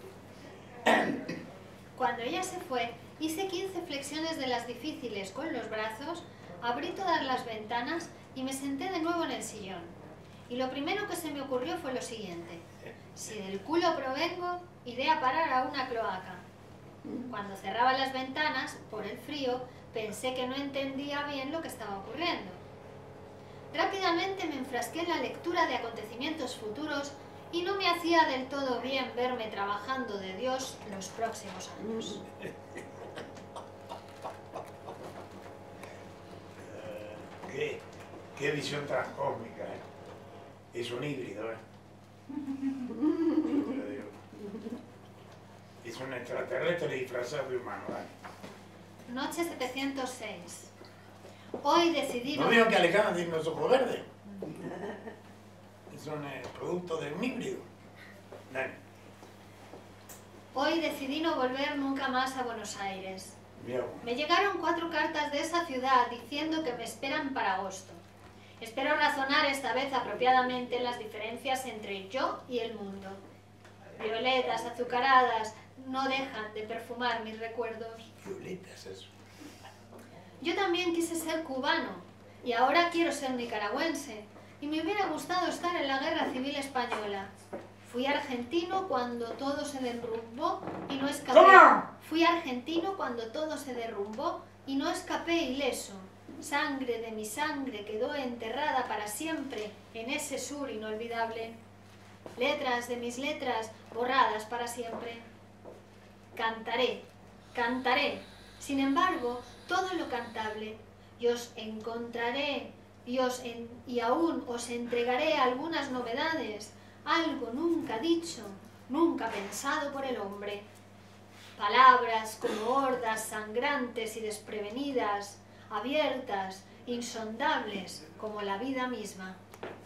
Cuando ella se fue, hice quince flexiones de las difíciles con los brazos, abrí todas las ventanas y me senté de nuevo en el sillón. Y lo primero que se me ocurrió fue lo siguiente. Si del culo provengo, iré a parar a una cloaca. Cuando cerraba las ventanas, por el frío, pensé que no entendía bien lo que estaba ocurriendo. Rápidamente me enfrasqué en la lectura de acontecimientos futuros y no me hacía del todo bien verme trabajando de Dios los próximos años. Qué, qué visión transcósmica, ¿eh? Es un híbrido, ¿eh? Te lo digo. Es un extraterrestre disfrazado de humano, ¿eh? Noche setecientos seis. Hoy decidí... ¿No vieron que Alejandro tiene los ojos verdes? Es un eh, producto de un híbrido. Dale. Hoy decidí no volver nunca más a Buenos Aires. Mira, Me llegaron cuatro cartas de esa ciudad diciendo que me esperan para agosto. Espero razonar esta vez apropiadamente las diferencias entre yo y el mundo. Violetas azucaradas no dejan de perfumar mis recuerdos. violetas, eso. Yo también quise ser cubano y ahora quiero ser nicaragüense y me hubiera gustado estar en la Guerra Civil Española. Fui argentino cuando todo se derrumbó y no escapé. ¿Cómo? Fui argentino cuando todo se derrumbó y no escapé ileso. Sangre de mi sangre quedó enterrada para siempre en ese sur inolvidable. Letras de mis letras borradas para siempre. Cantaré, cantaré. Sin embargo, todo lo cantable. Y os encontraré y, os en, y aún os entregaré algunas novedades. Algo nunca dicho, nunca pensado por el hombre. Palabras como hordas sangrantes y desprevenidas, abiertas, insondables, como la vida misma.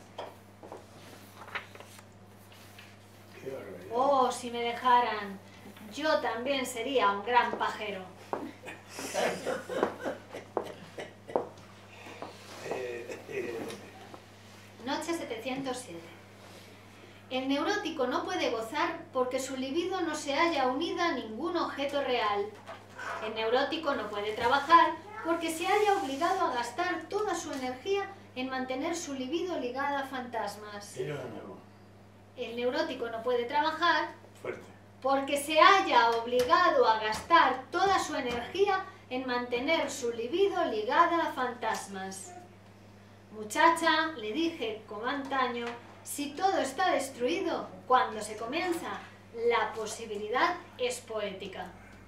Qué barbaridad. Oh, si me dejaran, yo también sería un gran pajero. Eh, eh, Noche setecientos siete. El neurótico no puede gozar porque su libido no se halla unida a ningún objeto real. El neurótico no puede trabajar porque se halla obligado a gastar toda su energía en mantener su libido ligada a fantasmas. dilo de nuevo, El neurótico no puede trabajar fuerte. porque se halla obligado a gastar toda su energía en mantener su libido ligada a fantasmas. Muchacha, le dije como antaño, si todo está destruido, cuando se comienza, la posibilidad es poética.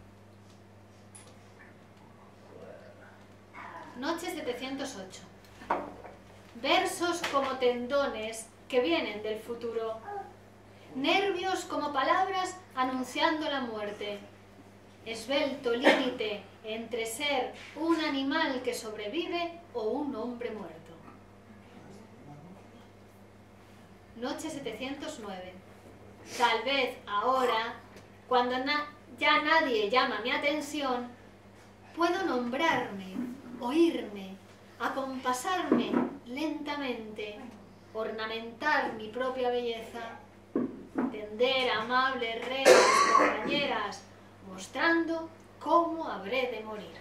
Noche setecientos ocho. Versos como tendones que vienen del futuro. Nervios como palabras anunciando la muerte. Esbelto límite entre ser un animal que sobrevive o un hombre muerto. Noche setecientos nueve. Tal vez ahora, cuando na- ya nadie llama mi atención, puedo nombrarme, oírme, acompasarme lentamente, ornamentar mi propia belleza, tender amables redes compañeras, mostrando cómo habré de morir.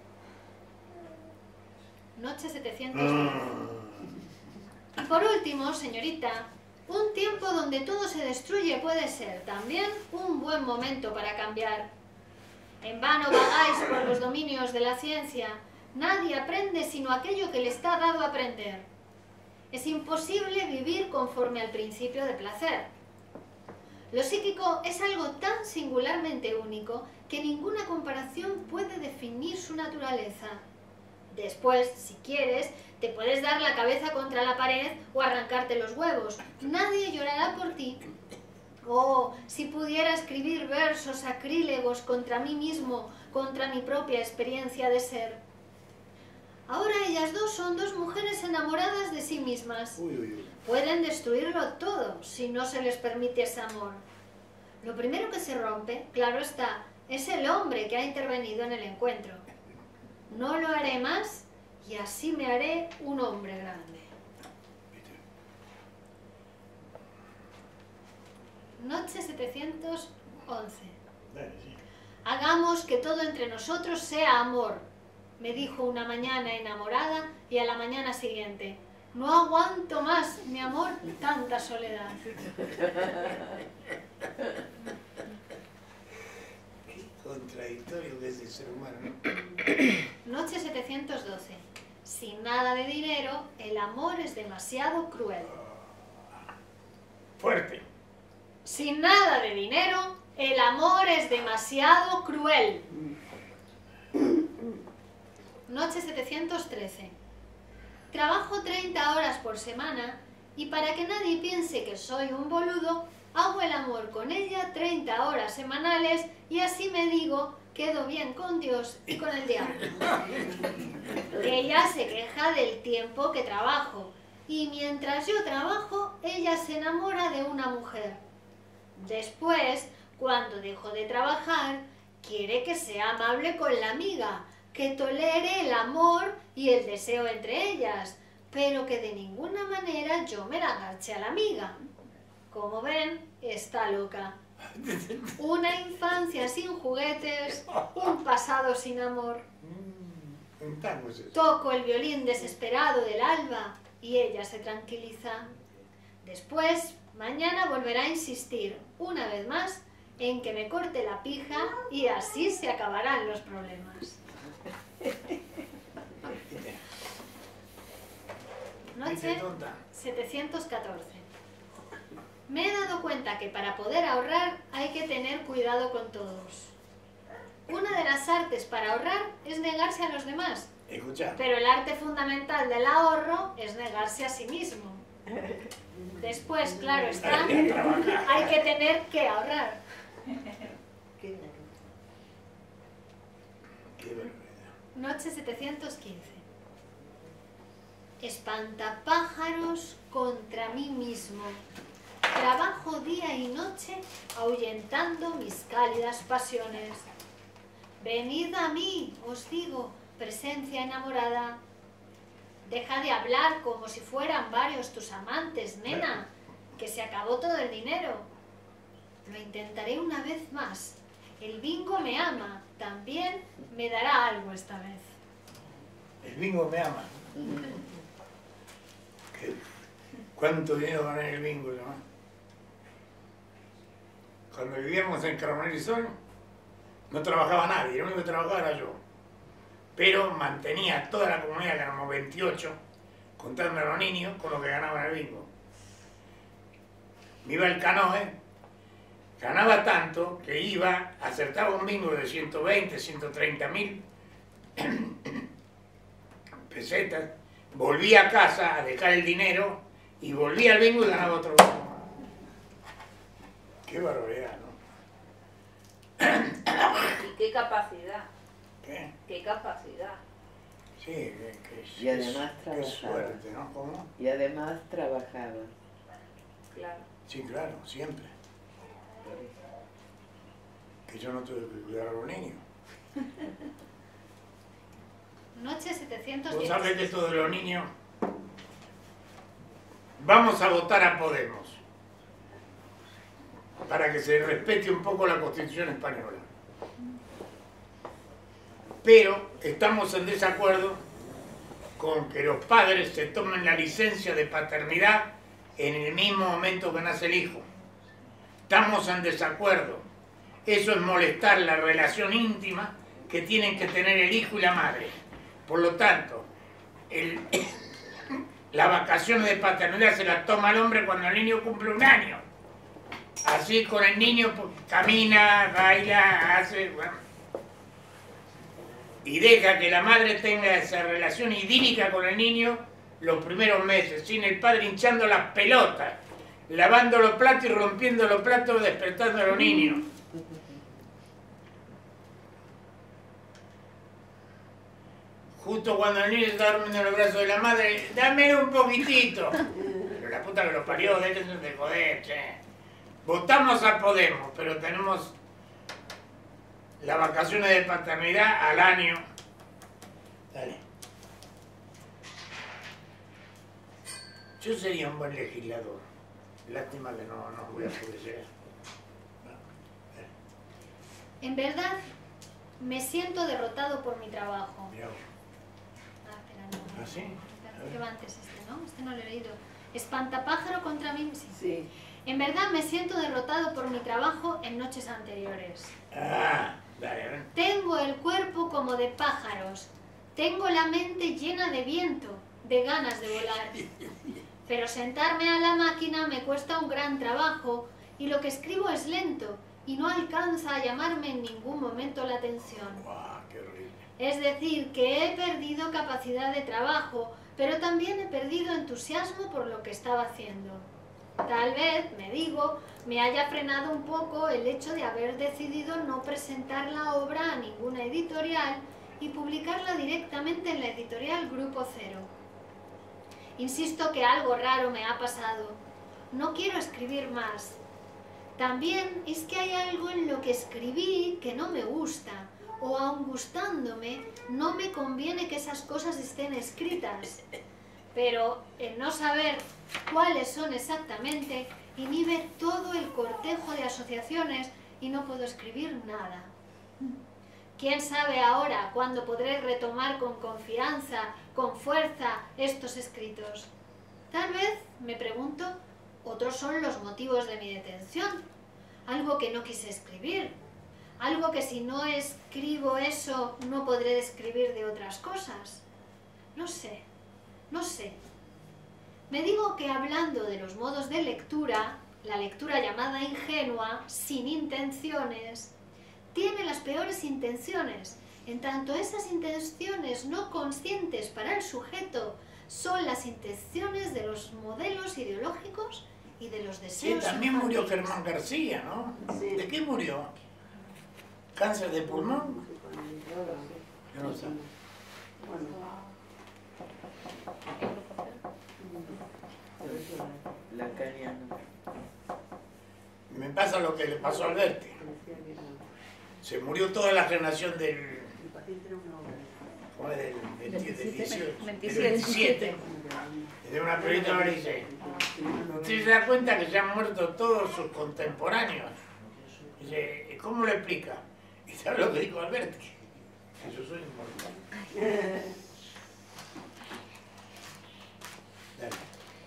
Noche setecientos diez. Y por último, señorita, un tiempo donde todo se destruye puede ser también un buen momento para cambiar. En vano vagáis por los dominios de la ciencia. Nadie aprende sino aquello que le está dado a aprender. Es imposible vivir conforme al principio de placer. Lo psíquico es algo tan singularmente único que ninguna comparación puede definir su naturaleza. Después, si quieres, te puedes dar la cabeza contra la pared o arrancarte los huevos. Nadie llorará por ti. Oh, si pudiera escribir versos sacrílegos contra mí mismo, contra mi propia experiencia de ser. Ahora ellas dos son dos mujeres enamoradas de sí mismas. Uy, uy, uy. Pueden destruirlo todo si no se les permite ese amor. Lo primero que se rompe, claro está, es el hombre que ha intervenido en el encuentro. No lo haré más y así me haré un hombre grande. Noche setecientos once. Dale, sí. Hagamos que todo entre nosotros sea amor, me dijo una mañana enamorada y a la mañana siguiente. No aguanto más, mi amor, tanta soledad. Qué contradictorio que es el ser humano, ¿no? Noche setecientos doce. Sin nada de dinero, el amor es demasiado cruel. Fuerte. Sin nada de dinero, el amor es demasiado cruel. Noche setecientos trece. Trabajo treinta horas por semana y para que nadie piense que soy un boludo, hago el amor con ella treinta horas semanales y así me digo, quedo bien con Dios y con el diablo. Ella se queja del tiempo que trabajo y mientras yo trabajo, ella se enamora de una mujer. Después, cuando dejo de trabajar, quiere que sea amable con la amiga, que tolere el amor y el deseo entre ellas, pero que de ninguna manera yo me la enganche a la amiga. Como ven, está loca. Una infancia sin juguetes, un pasado sin amor. Toco el violín desesperado del alba y ella se tranquiliza. Después, mañana volverá a insistir, una vez más, en que me corte la pija y así se acabarán los problemas. Noche setecientos catorce. Me he dado cuenta que para poder ahorrar hay que tener cuidado con todos. Una de las artes para ahorrar es negarse a los demás. Escucha. Pero el arte fundamental del ahorro es negarse a sí mismo. Después, claro está, hay que tener que ahorrar. Noche setecientos quince. Espantapájaros contra mí mismo. Trabajo día y noche ahuyentando mis cálidas pasiones. Venid a mí, os digo, presencia enamorada. Deja de hablar como si fueran varios tus amantes, nena, que se acabó todo el dinero. Lo intentaré una vez más. El bingo me ama, también me dará algo esta vez. El bingo me ama. ¿Cuánto dinero gané en el bingo, no? Cuando vivíamos en Caramonel y Sol, no trabajaba nadie, el único que trabajaba era yo. Pero mantenía toda la comunidad, que éramos veintiocho, contando a los niños con lo que ganaban el bingo. Me iba al canoe, ganaba tanto que iba, acertaba un bingo de ciento veinte, ciento treinta mil pesetas, volvía a casa a dejar el dinero y volvía al bingo y ganaba otro bingo. Qué barbaridad, ¿no? ¿Y qué capacidad? ¿Qué? ¿Qué capacidad? Sí, que, que, Y además qué trabajaba. suerte, ¿no? ¿Cómo? Y además trabajaba. Claro. Sí, claro, siempre. Que yo no tuve que cuidar a los niños. Noche setecientos Vos diez. sabés que esto de los niños... Vamos a votar a Podemos para que se respete un poco la Constitución española. Pero estamos en desacuerdo con que los padres se tomen la licencia de paternidad en el mismo momento que nace el hijo. Estamos en desacuerdo. Eso es molestar la relación íntima que tienen que tener el hijo y la madre. Por lo tanto, el, las vacaciones de paternidad se las toma el hombre cuando el niño cumple un año. Así con el niño pues, camina, baila, hace... Bueno, y deja que la madre tenga esa relación idílica con el niño los primeros meses, sin el padre hinchando las pelotas, lavando los platos y rompiendo los platos, despertando a los niños. Justo cuando el niño está durmiendo en los brazos de la madre, dame un poquitito. Pero la puta que lo parió, déjense de joder, che. Votamos a Podemos, pero tenemos las vacaciones de paternidad al año. Dale. Yo sería un buen legislador. Lástima que no, no voy a poder llegar. En verdad, me siento derrotado por mi trabajo. Mirá vos. Ah, espera, no. ¿Ah, sí? ¿Qué va antes este, no? Este no lo he leído. Espantapájaro contra mí. Sí. Sí. En verdad me siento derrotado por mi trabajo en noches anteriores. Ah, dale, ven. Tengo el cuerpo como de pájaros. Tengo la mente llena de viento, de ganas de volar. Pero sentarme a la máquina me cuesta un gran trabajo y lo que escribo es lento y no alcanza a llamarme en ningún momento la atención. ¡Guau, qué horrible! Es decir, que he perdido capacidad de trabajo, pero también he perdido entusiasmo por lo que estaba haciendo. Tal vez, me digo, me haya frenado un poco el hecho de haber decidido no presentar la obra a ninguna editorial y publicarla directamente en la editorial Grupo Cero. Insisto que algo raro me ha pasado. No quiero escribir más. También es que hay algo en lo que escribí que no me gusta, o aun gustándome, no me conviene que esas cosas estén escritas. Pero el no saber cuáles son exactamente inhibe todo el cortejo de asociaciones y no puedo escribir nada. ¿Quién sabe ahora cuándo podré retomar con confianza, con fuerza, estos escritos? Tal vez, me pregunto, otros son los motivos de mi detención. Algo que no quise escribir. Algo que si no escribo eso no podré escribir de otras cosas. No sé, no sé. Me digo que hablando de los modos de lectura, la lectura llamada ingenua, sin intenciones, tiene las peores intenciones, en tanto esas intenciones no conscientes para el sujeto son las intenciones de los modelos ideológicos y de los Sí, deseos también murió infantiles. Germán García, ¿no? ¿De qué murió? ¿Cáncer de pulmón? Yo no sé. La caña no. Me pasa lo que le pasó a Alberti. Se murió toda la generación del... ¿Cómo es? Del, del, del, del dieciocho, del veintisiete. Y de una periodista me dice, ¿usted se da cuenta que se han muerto todos sus contemporáneos? Dice, ¿cómo lo explica? ¿Y sabe lo que dijo Alberti? Que yo soy inmortal. Dale.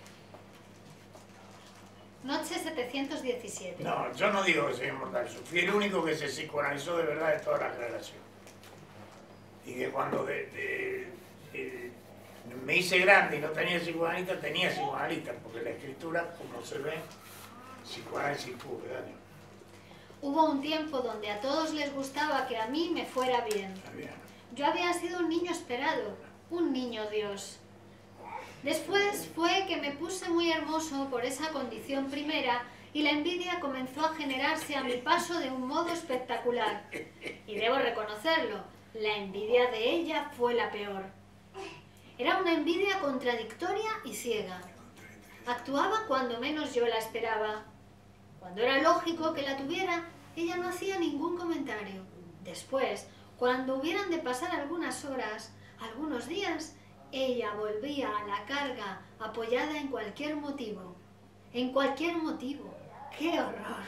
Noche setecientos diecisiete. No, yo no digo que soy inmortal, yo fui el único que se psicoanalizó de verdad de toda la generación. Y que cuando de, de, de, me hice grande y no tenía psicoanalista, tenía psicoanalista, porque la escritura, como se ve, psicoanálisis puro, daño. Hubo un tiempo donde a todos les gustaba que a mí me fuera bien. Está bien. Yo había sido un niño esperado, un niño Dios. Después fue que me puse muy hermoso por esa condición primera y la envidia comenzó a generarse a mi paso de un modo espectacular. Y debo reconocerlo, la envidia de ella fue la peor. Era una envidia contradictoria y ciega. Actuaba cuando menos yo la esperaba. Cuando era lógico que la tuviera, ella no hacía ningún comentario. Después, cuando hubieran de pasar algunas horas, algunos días, ella volvía a la carga apoyada en cualquier motivo. En cualquier motivo. ¡Qué horror!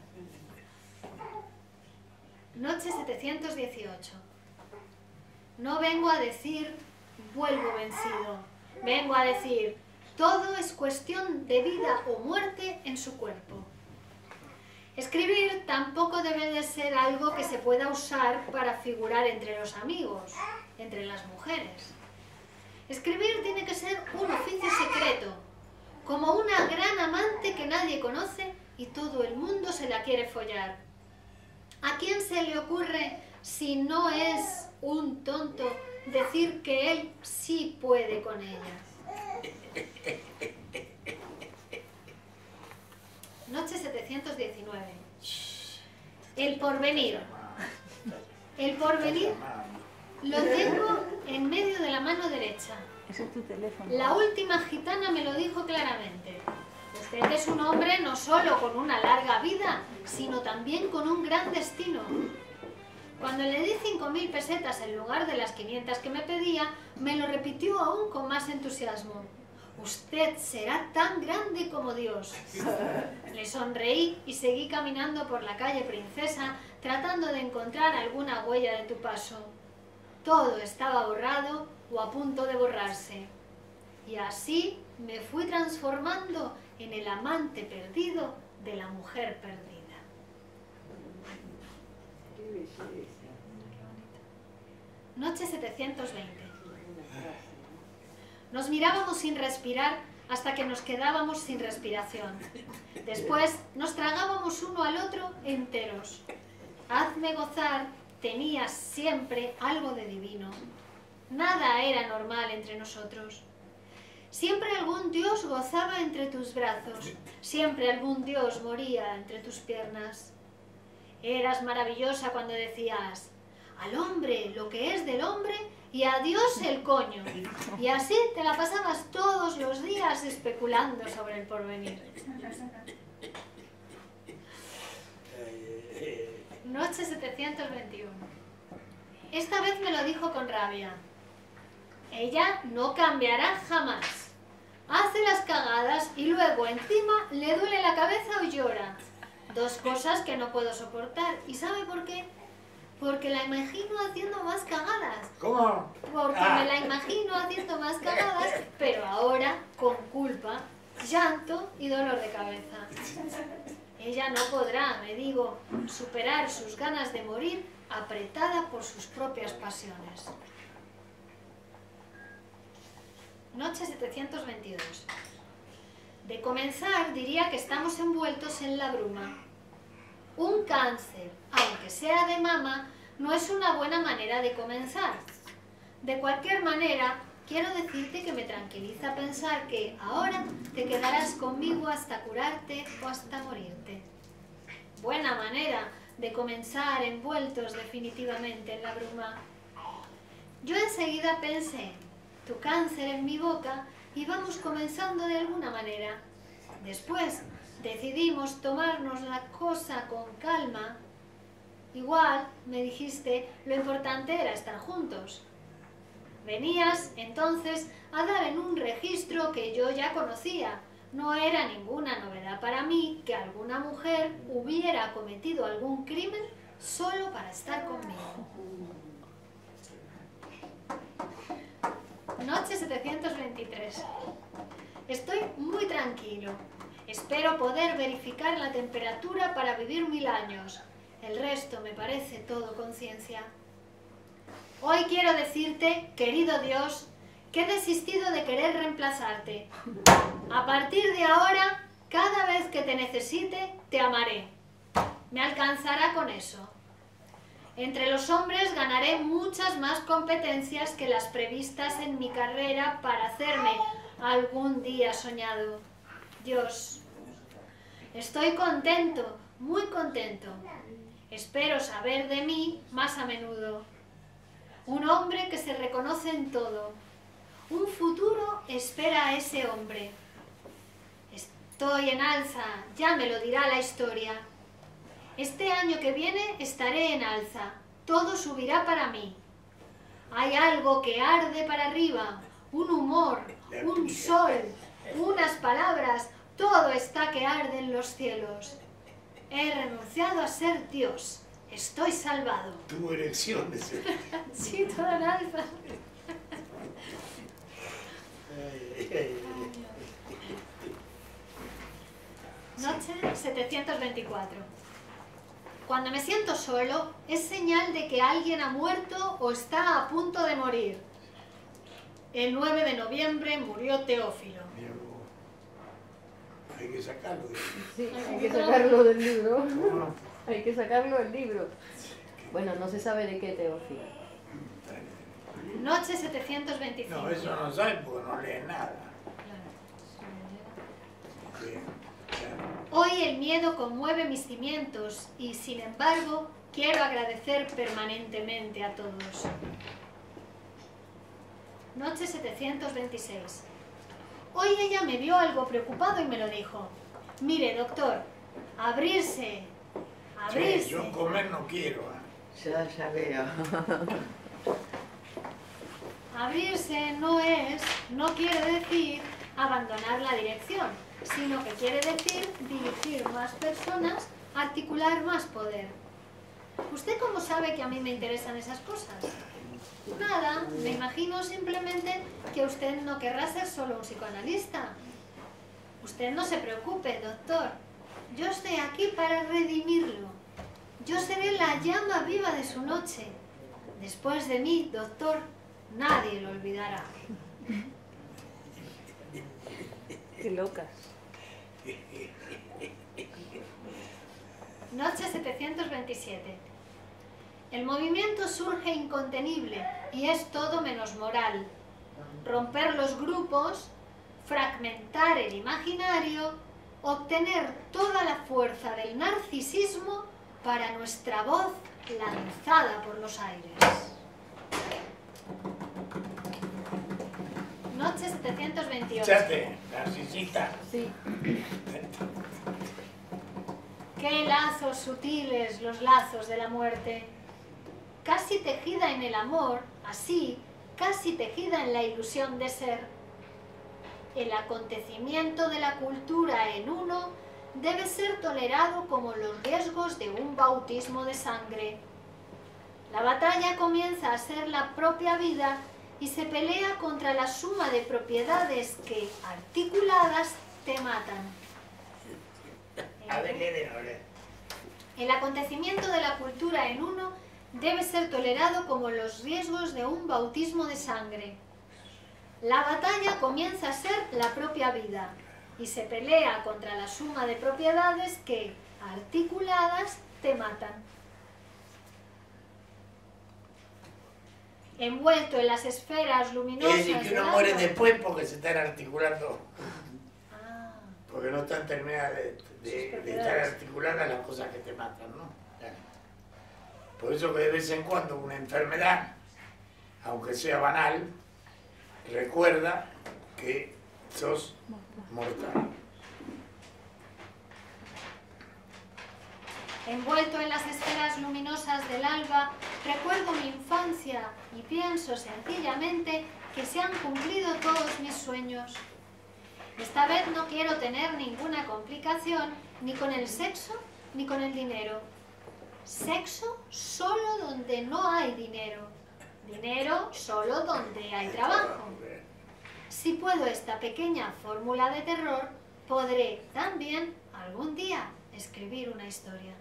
Noche setecientos dieciocho. No vengo a decir, vuelvo vencido. Vengo a decir, todo es cuestión de vida o muerte en su cuerpo. Escribir tampoco debe de ser algo que se pueda usar para figurar entre los amigos, entre las mujeres. Escribir tiene que ser un oficio secreto, como una gran amante que nadie conoce y todo el mundo se la quiere follar. ¿A quién se le ocurre, si no es un tonto, decir que él sí puede con ella? Noche setecientos diecinueve. El porvenir. El porvenir lo tengo en medio de la mano derecha. Ese es tu teléfono. La última gitana me lo dijo claramente. Usted es un hombre no solo con una larga vida, sino también con un gran destino. Cuando le di cinco mil pesetas en lugar de las quinientas que me pedía, me lo repitió aún con más entusiasmo. Usted será tan grande como Dios. Le sonreí y seguí caminando por la calle Princesa, tratando de encontrar alguna huella de tu paso. Todo estaba borrado o a punto de borrarse. Y así me fui transformando en el amante perdido de la mujer perdida. Noche setecientos veinte. Nos mirábamos sin respirar hasta que nos quedábamos sin respiración. Después nos tragábamos uno al otro enteros. Hazme gozar tenía siempre algo de divino. Nada era normal entre nosotros. Siempre algún dios gozaba entre tus brazos, siempre algún dios moría entre tus piernas. Eras maravillosa cuando decías, al hombre lo que es del hombre y a Dios el coño. Y así te la pasabas todos los días especulando sobre el porvenir. Noche setecientos veintiuno. Esta vez me lo dijo con rabia. Ella no cambiará jamás. Hace las cagadas y luego encima le duele la cabeza o llora. Dos cosas que no puedo soportar. ¿Y sabe por qué? Porque la imagino haciendo más cagadas. ¿Cómo? Porque Ah. me la imagino haciendo más cagadas, pero ahora con culpa, llanto y dolor de cabeza. Ella no podrá, me digo, superar sus ganas de morir apretada por sus propias pasiones. Noche setecientos veintidós. De comenzar, diría que estamos envueltos en la bruma. Un cáncer, aunque sea de mama, no es una buena manera de comenzar. De cualquier manera, quiero decirte que me tranquiliza pensar que ahora te quedarás conmigo hasta curarte o hasta morirte. Buena manera de comenzar envueltos definitivamente en la bruma. Yo enseguida pensé, tu cáncer en mi boca y vamos comenzando de alguna manera. Después decidimos tomarnos la cosa con calma. Igual, me dijiste, lo importante era estar juntos. Venías, entonces, a dar en un registro que yo ya conocía. No era ninguna novedad para mí que alguna mujer hubiera cometido algún crimen solo para estar conmigo. Noche setecientos veintitrés. Estoy muy tranquilo. Espero poder verificar la temperatura para vivir mil años. El resto me parece todo conciencia. Hoy quiero decirte, querido Dios, que he desistido de querer reemplazarte. A partir de ahora, cada vez que te necesite, te amaré. Me alcanzará con eso. Entre los hombres ganaré muchas más competencias que las previstas en mi carrera para hacerme algún día soñado. Dios, estoy contento, muy contento. Espero saber de mí más a menudo. Un hombre que se reconoce en todo. Un futuro espera a ese hombre. Estoy en alza, ya me lo dirá la historia. Este año que viene estaré en alza, todo subirá para mí. Hay algo que arde para arriba, un humor, un sol, unas palabras, todo está que arde en los cielos. He renunciado a ser Dios, estoy salvado. Tu erección de ser. Sí, todo en alza. Noche setecientos veinticuatro. Cuando me siento solo, es señal de que alguien ha muerto o está a punto de morir. El nueve de noviembre murió Teófilo. Hay que sacarlo. Sí, hay que sacarlo del libro. Hay que sacarlo del libro. Bueno, no se sabe de qué Teófilo. Noche setecientos veinticinco. No, eso no sabe porque no lee nada. Hoy el miedo conmueve mis cimientos y, sin embargo, quiero agradecer permanentemente a todos. Noche setecientos veintiséis. Hoy ella me vio algo preocupado y me lo dijo. Mire, doctor, abrirse, abrirse. Sí, yo comer no quiero. ¿eh? Ya, ya veo. Abrirse no es, no quiere decir abandonar la dirección, sino que quiere decir dirigir más personas, articular más poder. ¿Usted cómo sabe que a mí me interesan esas cosas? Nada, me imagino simplemente que usted no querrá ser solo un psicoanalista. Usted no se preocupe, doctor. Yo estoy aquí para redimirlo. Yo seré la llama viva de su noche. Después de mí, doctor, nadie lo olvidará. Qué locas. Noche setecientos veintisiete. El movimiento surge incontenible y es todo menos moral. Romper los grupos, fragmentar el imaginario, obtener toda la fuerza del narcisismo para nuestra voz lanzada por los aires. Noche setecientos veintiocho. Chate, narcisista. Sí. Qué lazos sutiles los lazos de la muerte. Casi tejida en el amor, así, casi tejida en la ilusión de ser. El acontecimiento de la cultura en uno debe ser tolerado como los riesgos de un bautismo de sangre. La batalla comienza a ser la propia vida y se pelea contra la suma de propiedades que, articuladas, te matan. A ver, lee, a ver. El acontecimiento de la cultura en uno debe ser tolerado como los riesgos de un bautismo de sangre. La batalla comienza a ser la propia vida y se pelea contra la suma de propiedades que, articuladas, te matan. Envuelto en las esferas luminosas... Es decir, que uno del muere alma. después porque se están articulando, Ah, porque no están terminadas de, de- de estar articuladas las cosas que te matan, ¿no? Claro. Por eso que de vez en cuando una enfermedad, aunque sea banal, recuerda que sos mortal. envuelto en las esferas luminosas del alba, recuerdo mi infancia y pienso sencillamente que se han cumplido todos mis sueños. Esta vez no quiero tener ninguna complicación ni con el sexo ni con el dinero. Sexo solo donde no hay dinero. Dinero solo donde hay trabajo. Si puedo esta pequeña fórmula de terror, podré también algún día escribir una historia.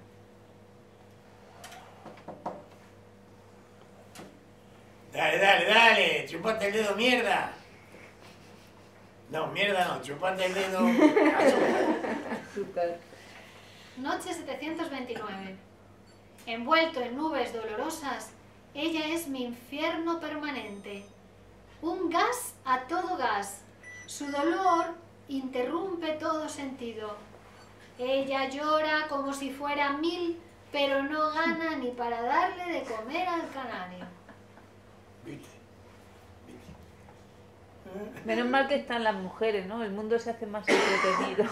Dale, dale, dale, chupate el dedo, mierda. No, mierda no, chupate el dedo. Azúcar. Noche setecientos veintinueve. Envuelto en nubes dolorosas, ella es mi infierno permanente. Un gas a todo gas. Su dolor interrumpe todo sentido. Ella llora como si fuera mil, pero no gana ni para darle de comer al canario. ¿Viste? ¿Viste? Menos mal que están las mujeres, ¿no? El mundo se hace más entretenido.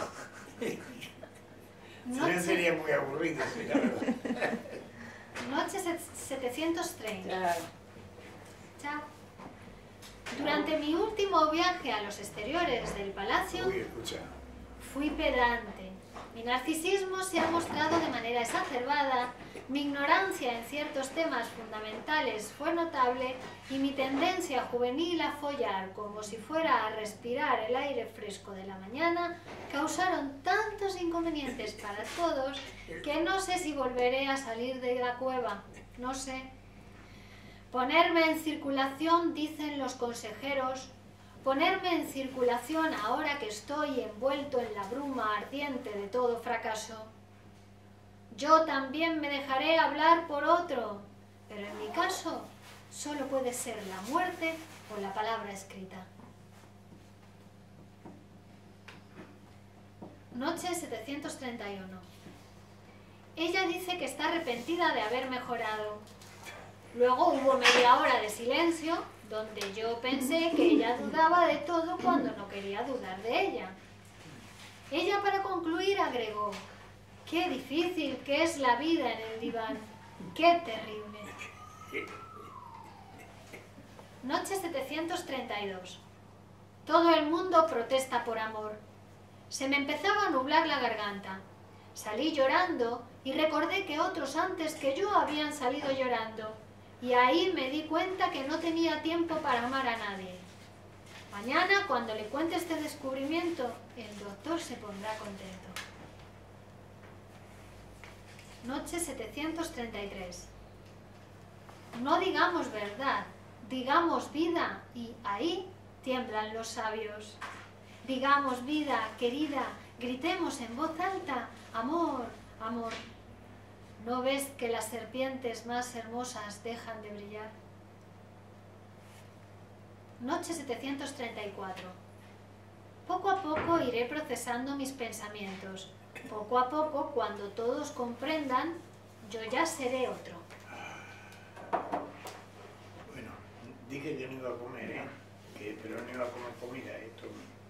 Si no Noche, sería muy aburrido, sí, la verdad. noche set- setecientos treinta. Claro. Chao. Durante mi último viaje a los exteriores del palacio, Uy, escucha. fui pedante. Mi narcisismo se ha mostrado de manera exacerbada, mi ignorancia en ciertos temas fundamentales fue notable y mi tendencia juvenil a follar como si fuera a respirar el aire fresco de la mañana causaron tantos inconvenientes para todos que no sé si volveré a salir de la cueva, no sé. Ponerme en circulación, dicen los consejeros, ponerme en circulación ahora que estoy envuelto en la bruma ardiente de todo fracaso. Yo también me dejaré hablar por otro, pero en mi caso solo puede ser la muerte o la palabra escrita. Noche setecientos treinta y uno. Ella dice que está arrepentida de haber mejorado. Luego hubo media hora de silencio, donde yo pensé que ella dudaba de todo cuando no quería dudar de ella. Ella, para concluir, agregó: qué difícil que es la vida en el diván, qué terrible. Noche setecientos treinta y dos. Todo el mundo protesta por amor. Se me empezaba a nublar la garganta. Salí llorando y recordé que otros antes que yo habían salido llorando. Y ahí me di cuenta que no tenía tiempo para amar a nadie. Mañana, cuando le cuente este descubrimiento, el doctor se pondrá contento. Noche setecientos treinta y tres. No digamos verdad, digamos vida, y ahí tiemblan los sabios. Digamos vida, querida, gritemos en voz alta, amor, amor. ¿No ves que las serpientes más hermosas dejan de brillar? Noche setecientos treinta y cuatro. Poco a poco iré procesando mis pensamientos. Poco a poco, cuando todos comprendan, yo ya seré otro. Bueno, dije que no iba a comer, ¿eh? Que, pero no iba a comer comida, esto.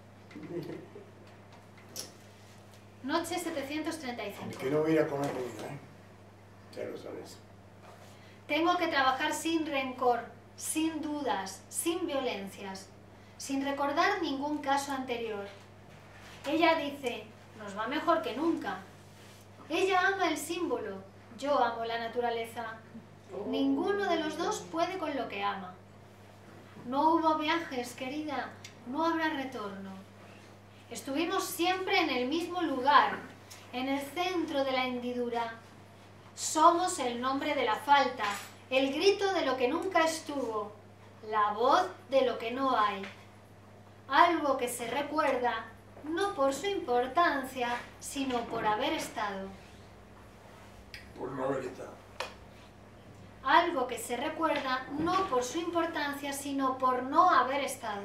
Noche setecientos treinta y cinco. Que no voy a ir a comer comida, ¿eh? Ya lo sabes. Tengo que trabajar sin rencor, sin dudas, sin violencias, sin recordar ningún caso anterior. Ella dice, nos va mejor que nunca. Ella ama el símbolo, yo amo la naturaleza. Ninguno de los dos puede con lo que ama. No hubo viajes, querida, no habrá retorno. Estuvimos siempre en el mismo lugar, en el centro de la hendidura. Somos el nombre de la falta, el grito de lo que nunca estuvo, la voz de lo que no hay. Algo que se recuerda, no por su importancia, sino por haber estado. Por no haber estado. Algo que se recuerda, no por su importancia, sino por no haber estado.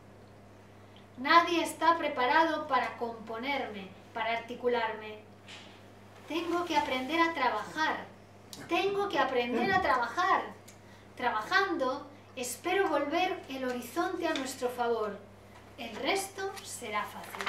Nadie está preparado para componerme, para articularme. Tengo que aprender a trabajar. Tengo que aprender a trabajar. Trabajando, espero volver el horizonte a nuestro favor. El resto será fácil.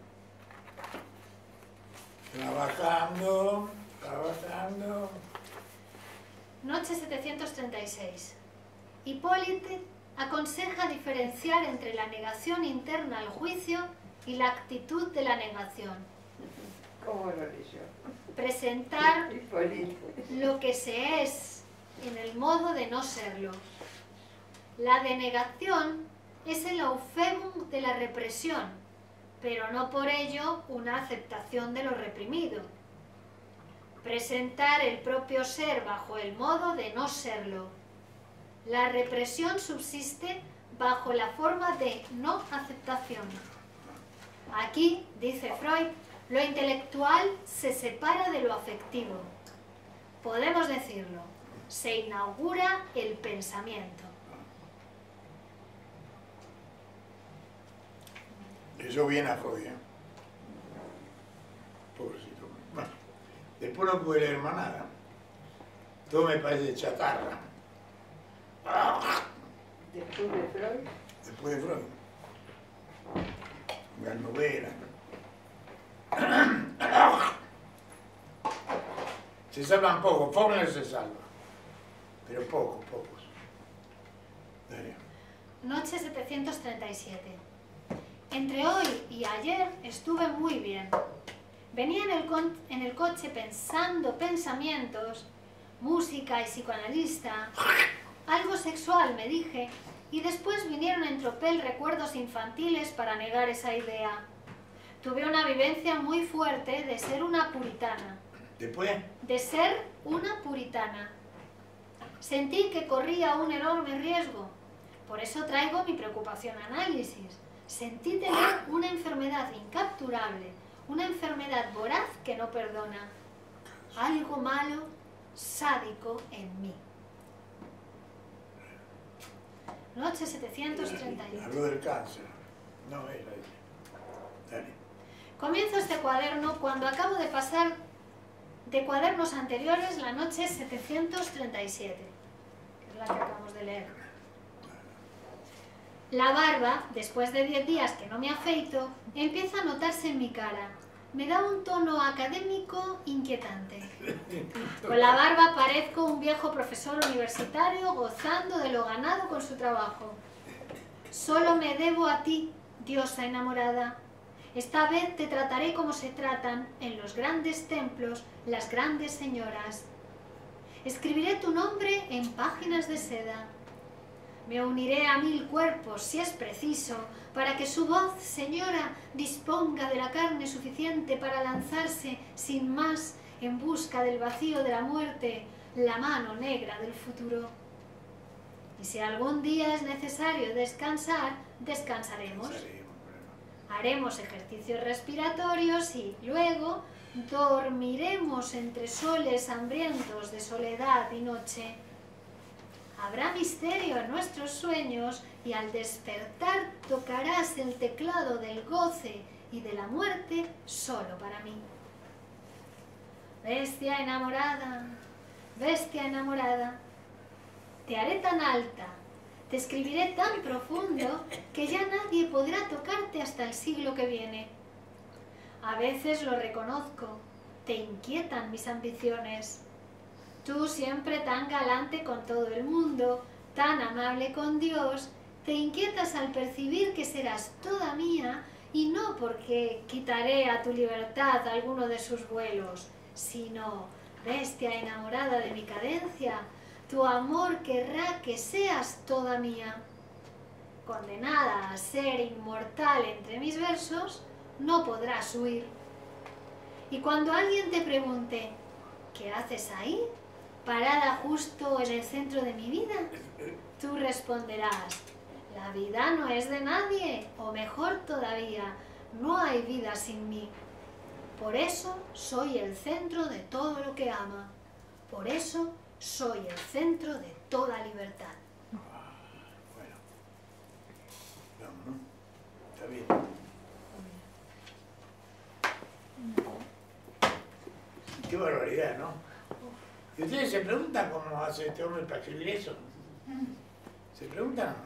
Trabajando, trabajando. Noche setecientos treinta y seis. Hipólite aconseja diferenciar entre la negación interna al juicio y la actitud de la negación. ¿Cómo lo hizo? Presentar Hipólito. lo que se es en el modo de no serlo. La denegación es el eufemum de la represión, pero no por ello una aceptación de lo reprimido. Presentar el propio ser bajo el modo de no serlo. La represión subsiste bajo la forma de no aceptación. Aquí, dice Freud, lo intelectual se separa de lo afectivo. Podemos decirlo, se inaugura el pensamiento. Eso viene a Freud, ¿eh? Pobrecito. Bueno, después no pude leer más nada. Todo me parece chatarra. Después de Freud. Después de Freud. Las novelas. Se salvan pocos, Faulkner se salva. Pero pocos, pocos. Dale. Noche setecientos treinta y siete. Entre hoy y ayer estuve muy bien. Venía en el, con en el coche pensando pensamientos, música y psicoanalista, algo sexual me dije, y después vinieron en tropel recuerdos infantiles para negar esa idea. Tuve una vivencia muy fuerte de ser una puritana. ¿Después? De ser una puritana. Sentí que corría un enorme riesgo. Por eso traigo mi preocupación a análisis. Sentí tener una enfermedad incapturable, una enfermedad voraz que no perdona. Algo malo, sádico en mí. Noche setecientos treinta y ocho. Habló del cáncer. No era ella. Dale. Comienzo este cuaderno cuando acabo de pasar de cuadernos anteriores la noche setecientos treinta y siete, que es la que acabamos de leer. La barba, después de diez días que no me afeito, empieza a notarse en mi cara. Me da un tono académico inquietante. Con la barba parezco un viejo profesor universitario gozando de lo ganado con su trabajo. Solo me debo a ti, diosa enamorada. Esta vez te trataré como se tratan en los grandes templos las grandes señoras. Escribiré tu nombre en páginas de seda. Me uniré a mil cuerpos, si es preciso, para que su voz, señora, disponga de la carne suficiente para lanzarse, sin más, en busca del vacío de la muerte, la mano negra del futuro. Y si algún día es necesario descansar, descansaremos. Haremos ejercicios respiratorios y luego dormiremos entre soles hambrientos de soledad y noche. Habrá misterio en nuestros sueños y al despertar tocarás el teclado del goce y de la muerte solo para mí. Bestia enamorada, bestia enamorada, te haré tan alta, te escribiré tan profundo que ya nadie podrá tocarte hasta el siglo que viene. A veces lo reconozco, te inquietan mis ambiciones. Tú siempre tan galante con todo el mundo, tan amable con Dios, te inquietas al percibir que serás toda mía y no porque quitaré a tu libertad alguno de sus vuelos, sino, bestia enamorada de mi cadencia, tu amor querrá que seas toda mía. Condenada a ser inmortal entre mis versos, no podrás huir. Y cuando alguien te pregunte, ¿qué haces ahí, parada justo en el centro de mi vida? Tú responderás, la vida no es de nadie, o mejor todavía, no hay vida sin mí. Por eso soy el centro de todo lo que ama. Por eso soy el centro de toda libertad. Bueno, vamos, ¿no? Está bien. Qué barbaridad, ¿no? Y ustedes se preguntan cómo hace este hombre para escribir eso. ¿Se preguntan?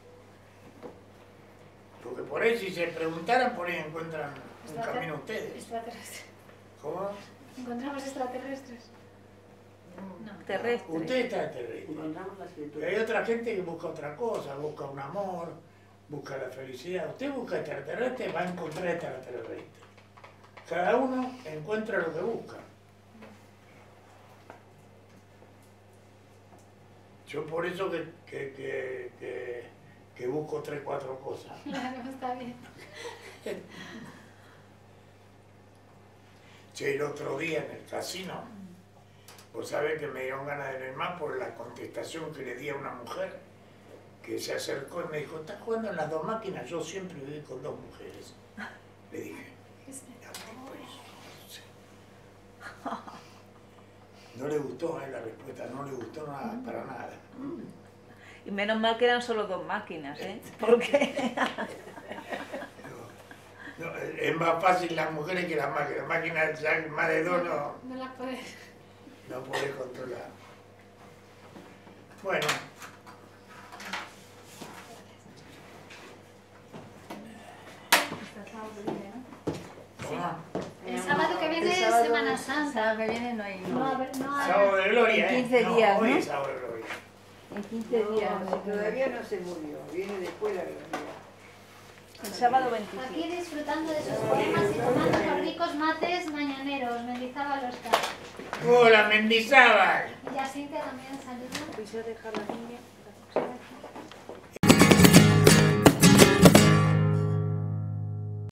Porque por ahí si se preguntaran, por ahí encuentran un Extrater- camino ustedes. Extraterrestres. ¿Cómo? ¿Encontramos extraterrestres? No, terrestre. Usted está extraterrestre. Encontramos la Y escritura. hay otra gente que busca otra cosa, busca un amor, busca la felicidad. Usted busca extraterrestre, va a encontrar extraterrestre. Cada uno encuentra lo que busca. Yo por eso que, que, que, que, que busco tres, cuatro cosas. Claro, está bien. Che, el otro día en el casino, vos sabés que me dieron ganas de ver más por la contestación que le di a una mujer que se acercó y me dijo, ¿estás jugando en las dos máquinas? Yo siempre viví con dos mujeres. Le dije, no tengo eso. Sí. No le gustó eh, la respuesta, no le gustó nada, para nada. Y menos mal que eran solo dos máquinas, ¿eh? Porque No, es más fácil las mujeres que las máquinas. Las máquinas ya más de dos no, No la puedes. no podés controlar. Bueno. ¿Cómo? El sábado que viene El es sábado- Semana Santa. Sábado que viene no hay. No, a ver, no hay- Sábado de Gloria, En ¿eh? quince No, días, hoy ¿no? es sábado de Gloria. En quince días. No, si todavía no se murió, viene después la gloria. el sábado Aquí veintisiete. disfrutando de sus poemas y tomando los ricos mates mañaneros. Mendizábal lo está. ¡Hola, Mendizábal! Y a Cintia también saluda. Pues ya dejar la niña.